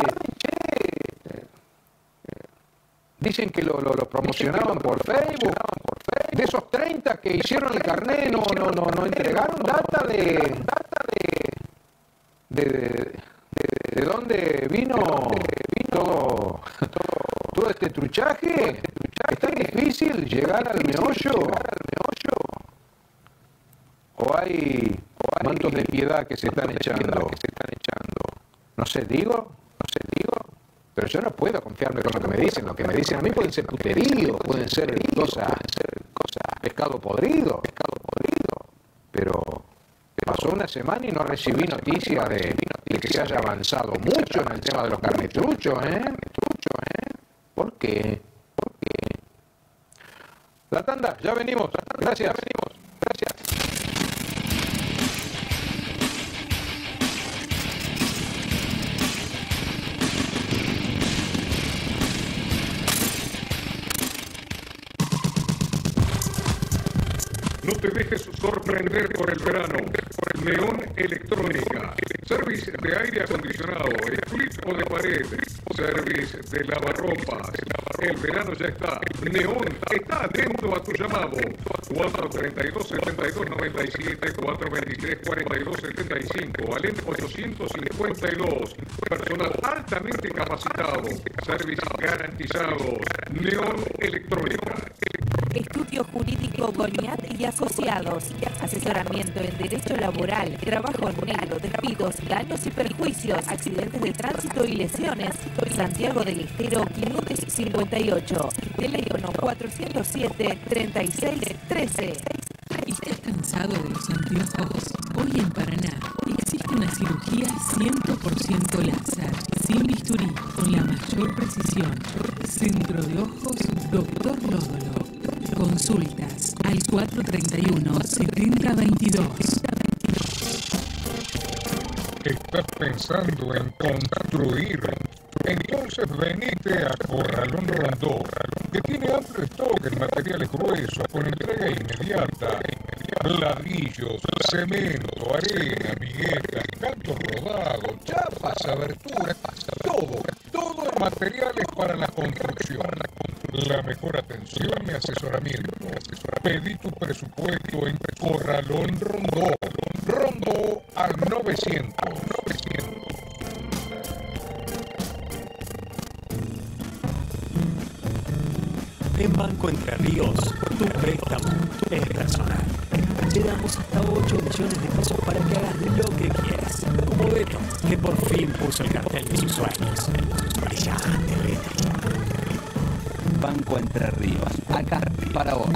Dicen que lo, lo, lo promocionaban por Facebook. De esos treinta que hicieron el carnet, no, no, no, no entregaron data de, data de, de, de, de, de dónde vino, vino todo, todo este truchaje. ¿Es tan difícil llegar al meollo? ¿O hay mantos de piedad que se están echando? No sé, digo, no sé, digo. Pero yo no puedo confiarme con lo que me dicen. Lo que me dicen a mí pueden ser puteríos, pueden ser cosas, cosas, pescado podrido, pescado podrido. Pero pasó una semana y no recibí noticia de, de que se haya avanzado mucho en el tema de los carnetruchos, ¿eh? ¿Por qué? ¿Por qué? La tanda, ya venimos. Gracias. Ya venimos. Gracias. te dejes sorprender por el verano. Neón Electrónica. Service de aire acondicionado, split o de pared. Service de lavarropas. El verano ya está. Neón está atento a tu llamado. cuatro treinta y dos, setenta y dos, noventa y siete, cuatro veintitrés, cuarenta y dos, setenta y cinco, Alem ochocientos cincuenta y dos. Personal altamente capacitado. Servicios garantizados. Neón Electrónica. Estudio Jurídico Goniat y Asociados. Asesoramiento en Derecho Laboral, Trabajo negro, despidos, daños y perjuicios, accidentes de tránsito y lesiones. Santiago del Estero quinientos cincuenta y ocho. Teléfono cuatrocientos siete, treinta y seis, trece. ¿Estás cansado de los anteojos? Hoy en Paraná existe una cirugía cien por ciento láser, sin bisturí, con la mayor precisión. Centro de Ojos Doctor Lódolo. Consultas al cuatro treinta y uno, setenta veintidós. ¿Estás pensando en construir? Entonces venite a Corralón Rondó, que tiene amplio stock en materiales gruesos con entrega inmediata. Ladrillos, cemento, arena, miguetas, cantos rodados, chapas, aberturas, todo, todo en materiales para la construcción. La mejor atención y asesoramiento. Pedí tu presupuesto en Corralón Rondó. Rondó al novecientos. En Banco Entre Ríos, tu préstamo es personal. Te damos hasta ocho millones de pesos para que hagas lo que quieras. Como Beto, que por fin puso el cartel de sus sueños. Brillante, Beto. Banco Entre Ríos. Acá, para vos.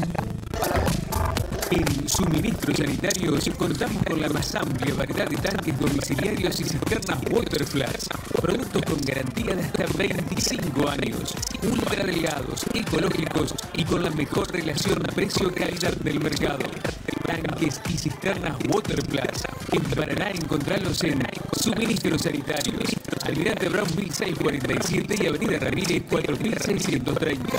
En suministros sanitarios contamos con la más amplia variedad de tanques domiciliarios y cisternas Waterflash. Productos con garantía de hasta veinticinco años. Ultra delgados, ecológicos y con la mejor relación precio-calidad del mercado. Tanques y cisternas Waterflash. En Paraná encontrarlos en Suministros Sanitarios. Almirante Brown mil seiscientos cuarenta y siete y Avenida Ramírez cuatro mil seiscientos treinta.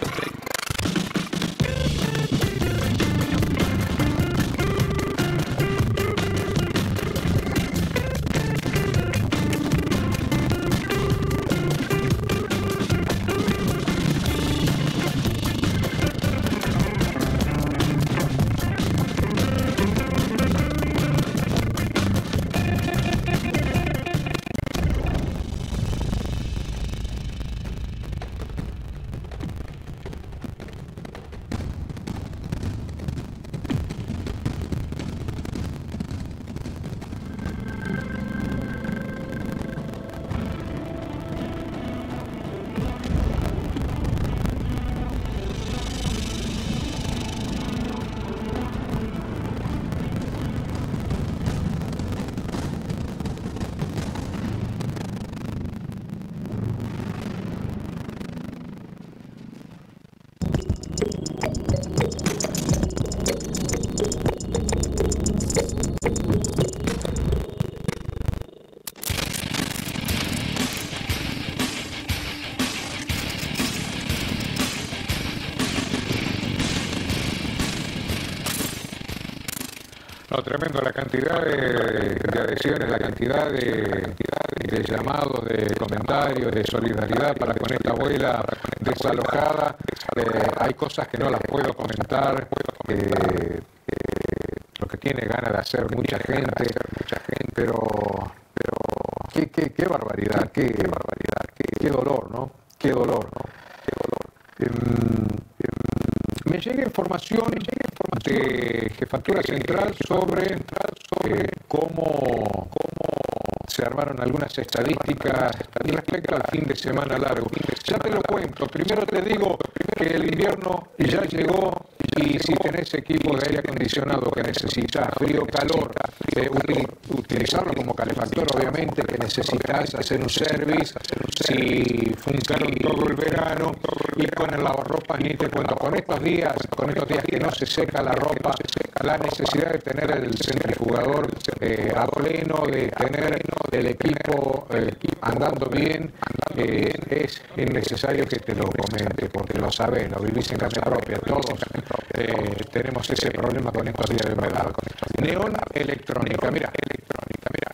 No, tremendo la cantidad de, de adhesiones, la cantidad de, de llamados, de comentarios, de solidaridad para con esta abuela desalojada. Eh, hay cosas que no las puedo comentar, eh, eh, lo que tiene ganas de hacer mucha gente, pero, pero qué, qué, qué barbaridad, qué, qué barbaridad, qué, qué dolor, ¿no? Qué dolor, ¿no? Qué dolor. Eh, eh, me llega información de Jefatura Central sobre, eh, cómo, cómo se armaron algunas estadísticas respecto al fin de semana largo. Ya te lo cuento. Primero te digo que el invierno ya llegó y si tenés equipo de aire acondicionado que necesitas frío, calor, eh, util, utilizarlo como calefactor, obviamente, que necesitas hacer un service, si funcionaron todo el verano y con el lavarropas ni te cuento. Con estos días, con estos días que no se seca la ropa, la necesidad de tener el centrifugador eh, a pleno, de tener el equipo eh, andando bien, eh, es necesario que te lo comente, porque lo sabes, lo vivís en carne propia, todos eh, tenemos ese problema con estos días de humedad. Neón Electrónica, mira, electrónica, mira.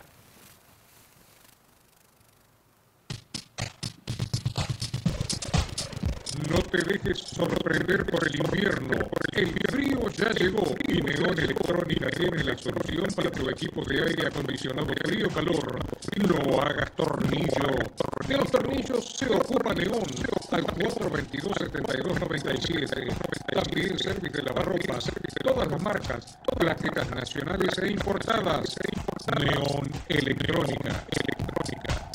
No te dejes sorprender por el invierno. El frío ya llegó y Neón Electrónica tiene la solución para tu equipo de aire acondicionado frío-calor. No hagas tornillo. De los tornillos se ocupa Neón al cuatro veintidós, setenta y dos noventa y siete. También service de lavarropas. Todas las marcas, plásticas nacionales e importadas. Neón Electrónica. Electrónica.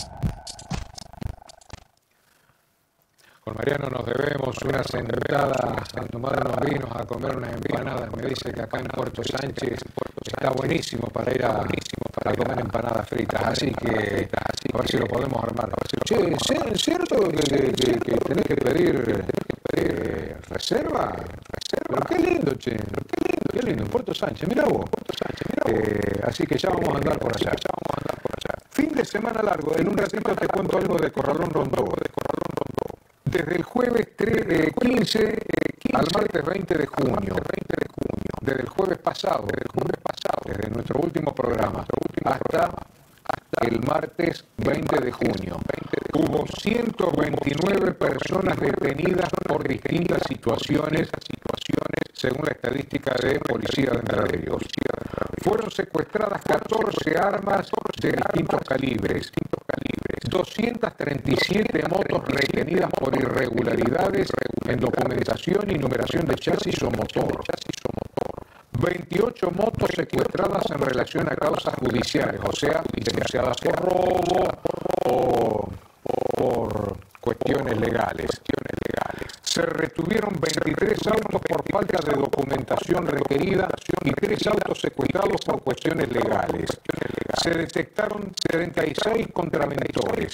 Con Mariano nos debemos una sentada a tomar unos vinos, a comer unas empanadas. Me dice que acá en Puerto Sánchez está buenísimo para ir a, a comer empanadas fritas, así que a ver si lo podemos armar. Che, ¿es cierto que, que, que, que tenés que pedir eh, reserva? Pero qué lindo, che, qué lindo, qué lindo, en Puerto Sánchez, mirá vos. Eh, así que ya vamos a andar por allá. Fin de semana largo, en un ratito te cuento algo de Corralón Rondó. Desde el jueves quince al martes veinte de junio, desde el jueves pasado, desde nuestro último programa, hasta el martes veinte de junio, hubo ciento veintinueve personas detenidas por distintas situaciones, según la estadística de Policía de Entre Ríos. Fueron secuestradas catorce armas de distintos calibres, doscientas treinta y siete motos retenidas por irregularidades en documentación y numeración de chasis o motor, veintiocho motos secuestradas en relación a causas judiciales, o sea, denunciadas por robo o por cuestiones legales. Se retuvieron veintitrés autos por falta de documentación requerida y tres autos secuestrados por cuestiones legales. Se detectaron treinta y seis contraventores.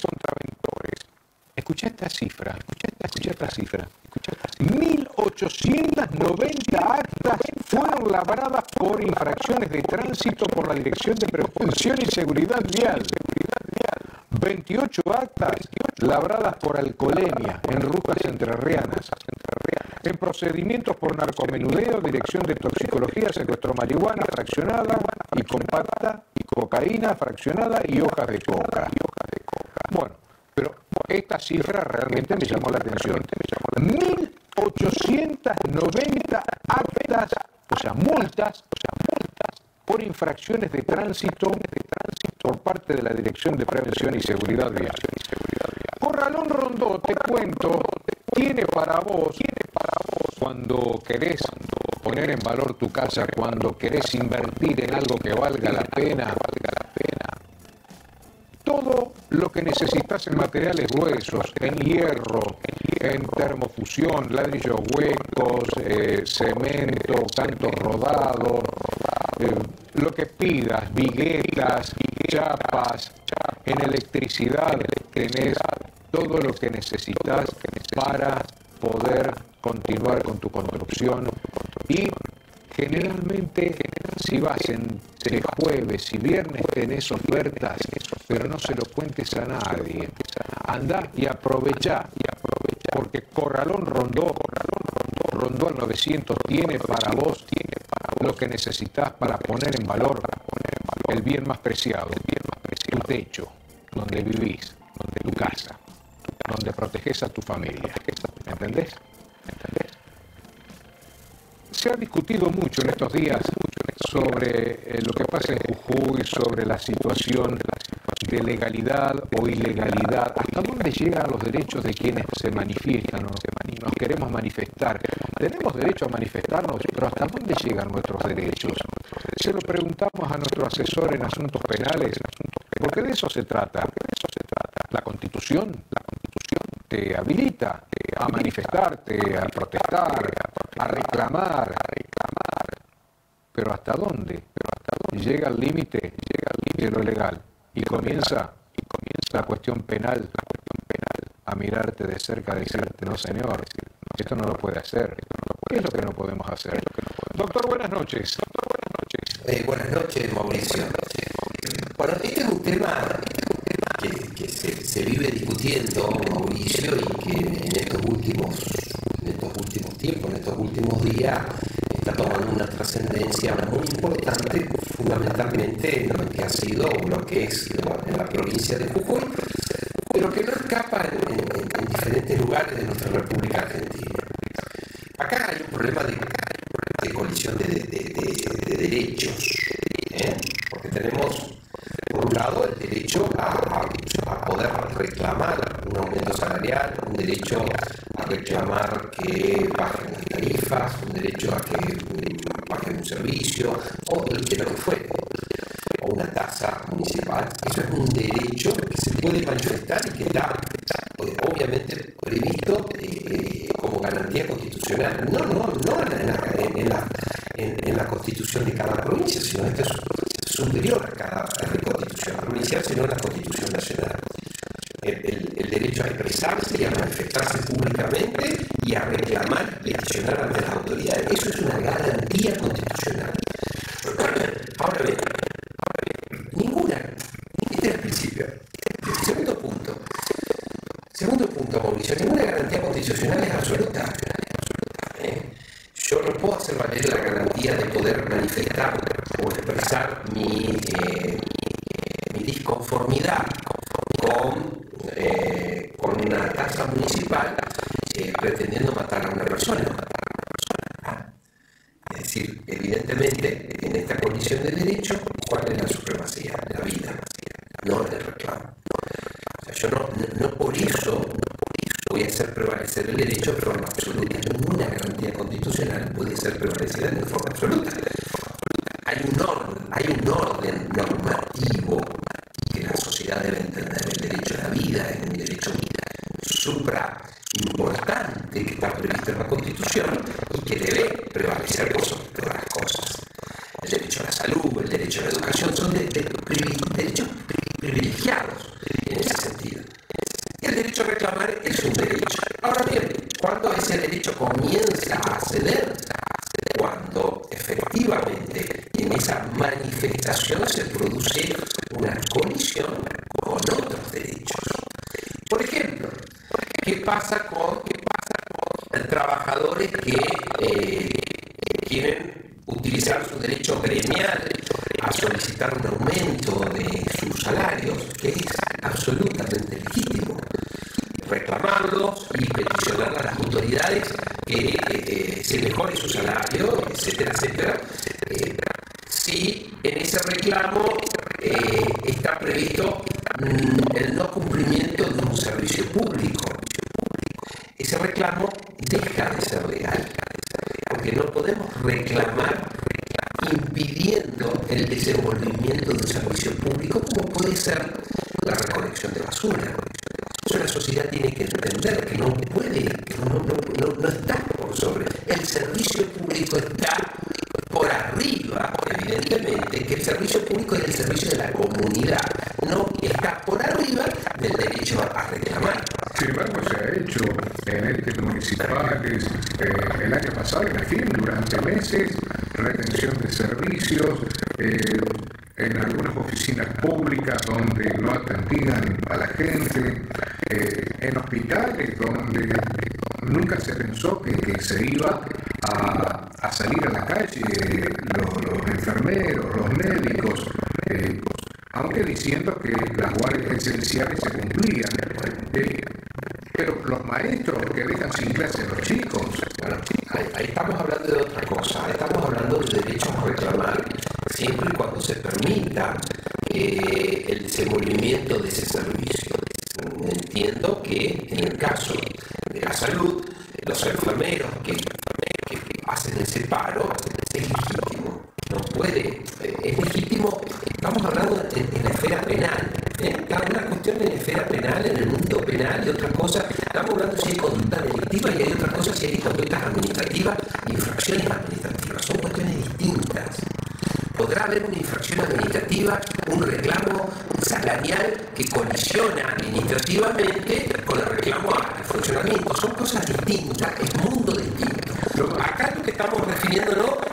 Escucha esta cifra, escucha esta cifra. mil ochocientas noventa actas fueron labradas por infracciones de tránsito por la Dirección de Prevención y Seguridad Vial. veintiocho actas labradas por alcoholemia en rutas entrerrianas. En procedimientos por narcomenudeo, dirección de toxicología, secuestro marihuana fraccionada y compacta, y cocaína fraccionada y hojas de coca. Bueno, pero esta cifra realmente me llamó la atención. mil ochocientas noventa actas, o sea, multas, o sea, multas por infracciones de tránsito, de tránsito por parte de la Dirección de Prevención y Seguridad Vial. Corralón Rondó, te cuento, tiene para vos, tiene para vos cuando querés poner en valor tu casa, cuando querés invertir en algo que valga la pena, valga la pena. Todo lo que necesitas en materiales gruesos, en hierro, en termofusión, ladrillos huecos, eh, cemento, canto rodado, eh, lo que pidas, viguetas, chapas, en electricidad tenés todo lo que necesitas para poder continuar con tu construcción. Y generalmente, si vas entre jueves y viernes, tenés ofertas, pero no se lo cuentes a nadie. Andá y aprovechá, porque Corralón Rondó, Rondó al novecientos tiene para vos lo que necesitas para poner en valor el bien más preciado, tu techo, donde vivís, donde tu casa, donde proteges a tu familia. ¿Entendés? Se ha discutido mucho en estos días sobre eh, lo que pasa en Jujuy, sobre la situación de legalidad o ilegalidad, hasta dónde llegan los derechos de quienes se manifiestan o nos queremos manifestar. Tenemos derecho a manifestarnos, pero ¿hasta dónde llegan nuestros derechos? Se lo preguntamos a nuestro asesor en asuntos penales, porque de eso se trata. La Constitución, la Constitución te habilita a manifestarte, a protestar, a reclamar, a reclamar. Pero ¿hasta dónde? Pero hasta dónde llega el límite, llega el límite de lo legal y comienza y comienza la cuestión penal, la cuestión penal a mirarte de cerca, a decirte no señor, esto no lo puede hacer. ¿Qué es lo que no podemos hacer? Doctor, buenas noches. Doctor, buenas noches. Eh, buenas noches, Mauricio. Bueno, este es un tema que, que se, se vive discutiendo, Mauricio, y que en estos últimos, en estos últimos tiempos, en estos últimos días, está tomando una trascendencia muy importante, fundamentalmente en lo que ha sido, lo que es en la provincia de Jujuy, pero que no escapa en, en, en diferentes lugares de nuestra República Argentina. Acá hay un problema de, de colisión de, de, de, de derechos, ¿eh? Porque tenemos, por un lado, el derecho a, a poder reclamar un aumento salarial, un derecho a reclamar que bajen las tarifas, un derecho a que bajen un servicio, o lo que fuere, o una tasa municipal. Eso es un derecho que se puede manifestar y que está, obviamente, previsto eh, como garantía constitucional. No, no, no en la, en, la, en, en la constitución de cada provincia, sino esto es superior a cada constitución provincial, sino en la constitución nacional. El, el, el derecho a expresarse y a manifestarse públicamente y a reclamar y peticionar ante las autoridades. Eso es una garantía constitucional. Ahora bien, ninguna. Este es el principio. Segundo punto. Segundo punto, Mauricio. Ninguna garantía constitucional es absoluta. ¿Eh? Yo no puedo hacer valer la garantía de poder manifestar o expresar mi, eh, mi disconformidad con, eh, con una tasa municipal eh, pretendiendo matar a una persona. Ah. Es decir, evidentemente, en esta colisión de derechos, ¿cuál es la supremacía? La vida, no el reclamo. O sea, yo no, no, no por eso voy a hacer prevalecer el derecho de forma absoluta. Ninguna garantía constitucional puede ser prevalecida de forma absoluta. Hay un orden, hay un orden normativo que la sociedad debe entender. El derecho a la vida es un derecho supra importante que está previsto en la Constitución y que debe prevalecer por sobre todas las cosas. El derecho a la salud, el derecho a la educación son de, de, de, derechos privilegiados en ese sentido. Y el derecho a reclamar es un derecho. Ahora bien, cuando ese derecho comienza a ceder, cuando efectivamente en esa manifestación se produce una colisión con otros derechos. Por ejemplo, ¿qué pasa con, qué pasa con trabajadores que eh, quieren utilizar su derecho gremial a solicitar un aumento de sus salarios, que es absolutamente legítimo? Reclamarlos y peticionar a las autoridades que eh, se mejore su salario, etcétera, etcétera. Eh, si en ese reclamo eh, está previsto mm, el no cumplimiento de un servicio público, ese reclamo deja de ser legal, porque no podemos reclamar impidiendo el desenvolvimiento de un servicio público como puede ser la recolección de basura. Eso la sociedad tiene que entender, que no puede, que no, no, no, no está por sobre. El servicio público está por arriba, evidentemente, que el servicio público es el servicio de la comunidad, no está por arriba del derecho a reclamar. Sin embargo, se ha hecho en entes municipales, eh, el año pasado, en fin, durante meses, retención de servicios, eh, en algunas oficinas públicas donde no atendían a la gente, eh, en hospitales donde nunca se pensó que, que se iba a, a salir a la calle eh, los, los enfermeros, los médicos, eh, aunque diciendo que las guardias esenciales se cumplían. Eh, pero los maestros que dejan sin clase a los chicos. Bueno, ahí, ahí estamos hablando de otra cosa. Estamos hablando del derecho a reclamar siempre y cuando se permita eh, el desenvolvimiento de ese servicio. Entiendo que en el caso de la salud, los enfermeros que, que hacen ese paro es legítimo. No puede, eh, es legítimo. Estamos hablando en, en la esfera penal. ¿eh? Una cuestión en la esfera penal, en el mundo penal y otra cosa. Estamos hablando si hay conducta delictiva y hay otra cosa si hay conductas administrativas, infracciones administrativas. Son cuestiones distintas. Podrá haber una infracción administrativa, un reclamo salarial que colisiona administrativamente con el reclamo al funcionamiento. Son cosas distintas, es mundo distinto. Acá lo que estamos refiriéndonos es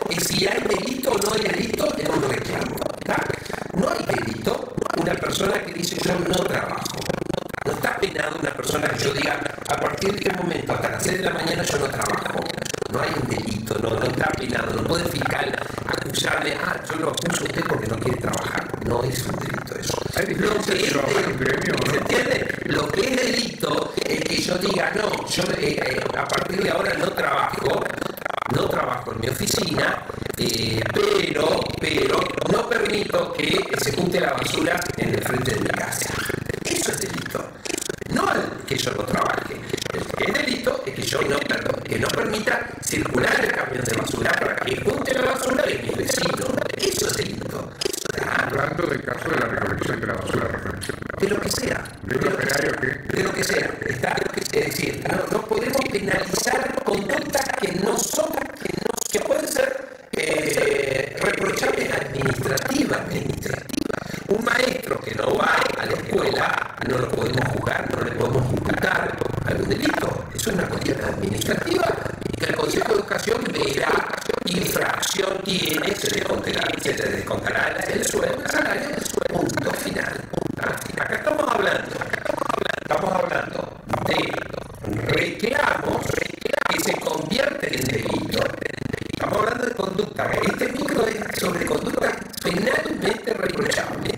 si hay delito o no hay delito en un reclamo. ¿Tá? No hay delito una persona que dice yo no trabajo. No está penado una persona que yo diga a partir de qué momento hasta las seis de la mañana yo no trabajo. No hay un delito, no, no está penado. No puede el fiscal acusarle, ah, yo lo acuso a usted porque no quiere trabajar. No es un delito eso. Hay diferencia de trabajar en gremio, ¿no? ¿Se entiende? Lo que es delito es que yo diga, no, yo eh, eh, a partir de ahora no trabajo, no trabajo en mi oficina, eh, pero, pero no permito que se junte la basura en el frente de mi casa. Eso es delito. No el que yo no trabaje. El que es delito es que yo no, que no permita circular el camión de basura para que junte la basura de mis vecinos. Eso es delito. Hablando del caso de la recolección de la basura, de lo que sea, de un operario que... de lo que sea, está, es decir, no, no podemos penalizar conductas que no son, que, no, que pueden ser eh, reprochables administrativamente. Un maestro que no va a la escuela no lo podemos juzgar, no le podemos imputar algún delito. Eso es una cuestión administrativa y que el Consejo de Educación verá qué infracción tiene, se le descontará, se le descontará el sueldo, el salario, el sueldo, punto final. Acá estamos hablando, estamos hablando de reclamos que se convierten en delito. Estamos hablando de conducta. Este micro es sobre conducta penalmente reprochable.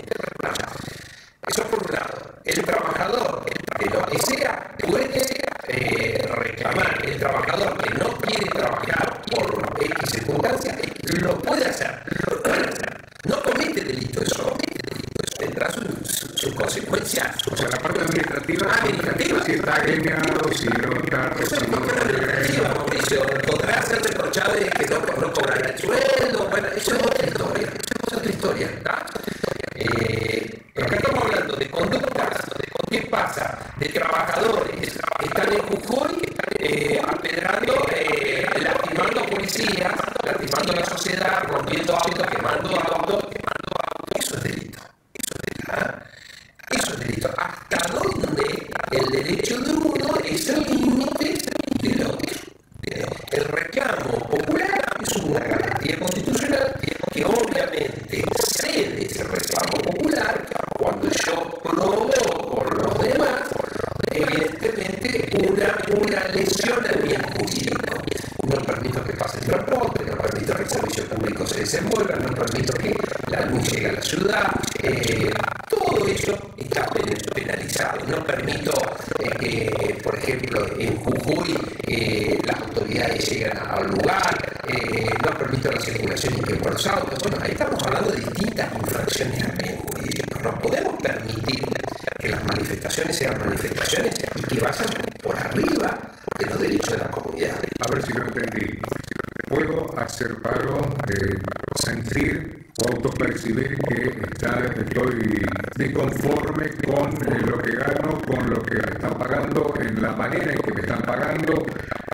Eso por un lado. El trabajador, de lo que sea, puede eh, reclamar. El trabajador que no quiere trabajar por X circunstancias, lo puede hacer. No comete delito eso. Tendrá sus su, su consecuencias. O sea, la parte administrativa, administrativa. Si está agremiado, si no está recibido. Mauricio, podrá ser reprochable que no, no cobrará el sueldo. Bueno, eso es otra historia. Eso es otra historia. ¿Tá? Eh, acá estamos hablando de conductas. ¿Qué pasa? De trabajadores que están en Jujuy eh, apedrando, eh, lastimando a policías, lastimando a la sociedad, rompiendo autos, quemando autos, quemando autos. Eso es delito. Eso es delito. ¿Ah? Eso es delito. ¿Hasta dónde el derecho de uno es el límite del otro? El reclamo popular es una garantía constitucional que obviamente cede ese reclamo popular cuando yo provoco por los demás, evidentemente, una, una lesión al bien jurídico. No permito que pase el transporte, no permito que el servicio público se desenvuelva, no permito que la luz llegue a la ciudad. Eh, todo eso está penalizado. No permito eh, que, por ejemplo, en Jujuy eh, las autoridades lleguen al lugar, eh, no permito la circulación de los autos. Bueno, ahí estamos hablando de distintas infracciones al bien jurídico. No podemos permitir que las manifestaciones sean manifestaciones y que vayan por arriba de los derechos de la comunidad. A ver si lo entendí. Puedo hacer paro, eh, sentir o autopercibir que está, estoy disconforme con eh, lo que gano, con lo que me están pagando, en la manera en que me están pagando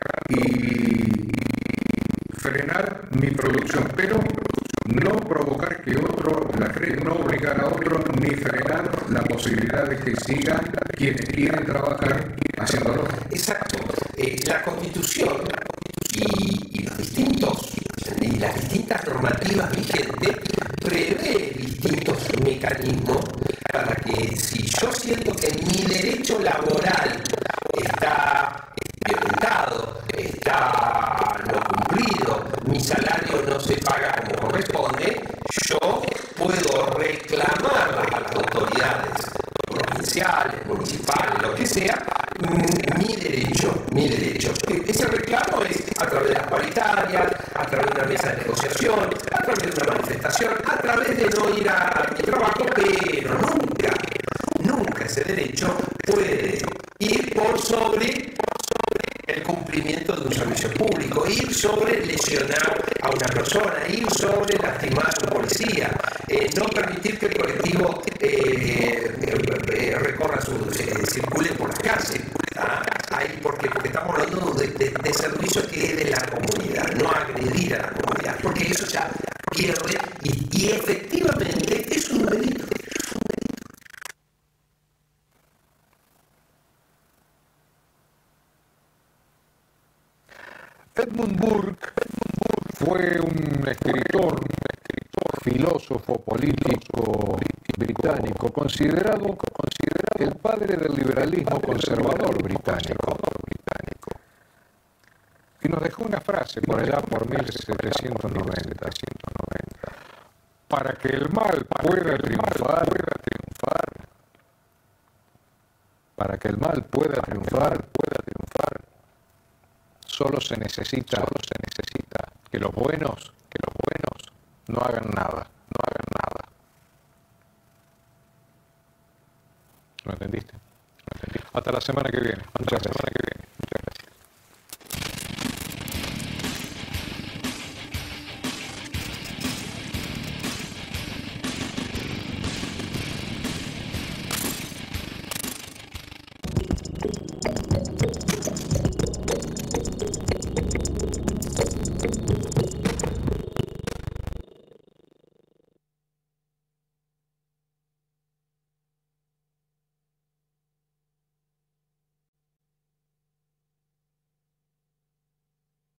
y frenar mi producción, pero no provocar que otro la frene, no obligar a otro ni frenar la posibilidad de que sigan quienes quieren trabajar haciéndolo. Exacto. Eh, la Constitución y, y los distintos y las distintas normativas vigentes prevé distintos mecanismos para que si yo siento que mi derecho laboral está violentado, está no cumplido, mi salario no se paga como corresponde, yo puedo reclamar a las autoridades provinciales, municipales, lo que sea, mi derecho, mi derecho. Ese reclamo es a través de las paritarias, a través de una mesa de negociación, a través de una manifestación, a través de no ir a, a mi trabajo, pero nunca, nunca ese derecho puede ir por sobre el cumplimiento de un servicio público, ir sobre lesionar a una persona, ir sobre lastimar a un policía, eh, no permitir que el colectivo eh, eh, recorra su, eh, circule por las calles, ¿ah? Ahí porque, porque estamos hablando de, de, de servicios que es de la comunidad, no agredir a la comunidad, porque eso ya pierde y, y efectivamente es un delito. Edmund Burke fue un escritor filósofo político británico, considerado el padre del liberalismo conservador británico. Y nos dejó una frase por allá por mil setecientos noventa. Para que el mal pueda triunfar, para que el mal pueda triunfar, pueda triunfar, solo se necesita, solo se necesita que los buenos, que los buenos no hagan nada, no hagan nada. ¿Lo entendiste? ¿Lo entendiste? Hasta la semana que viene. Hasta la semana que viene.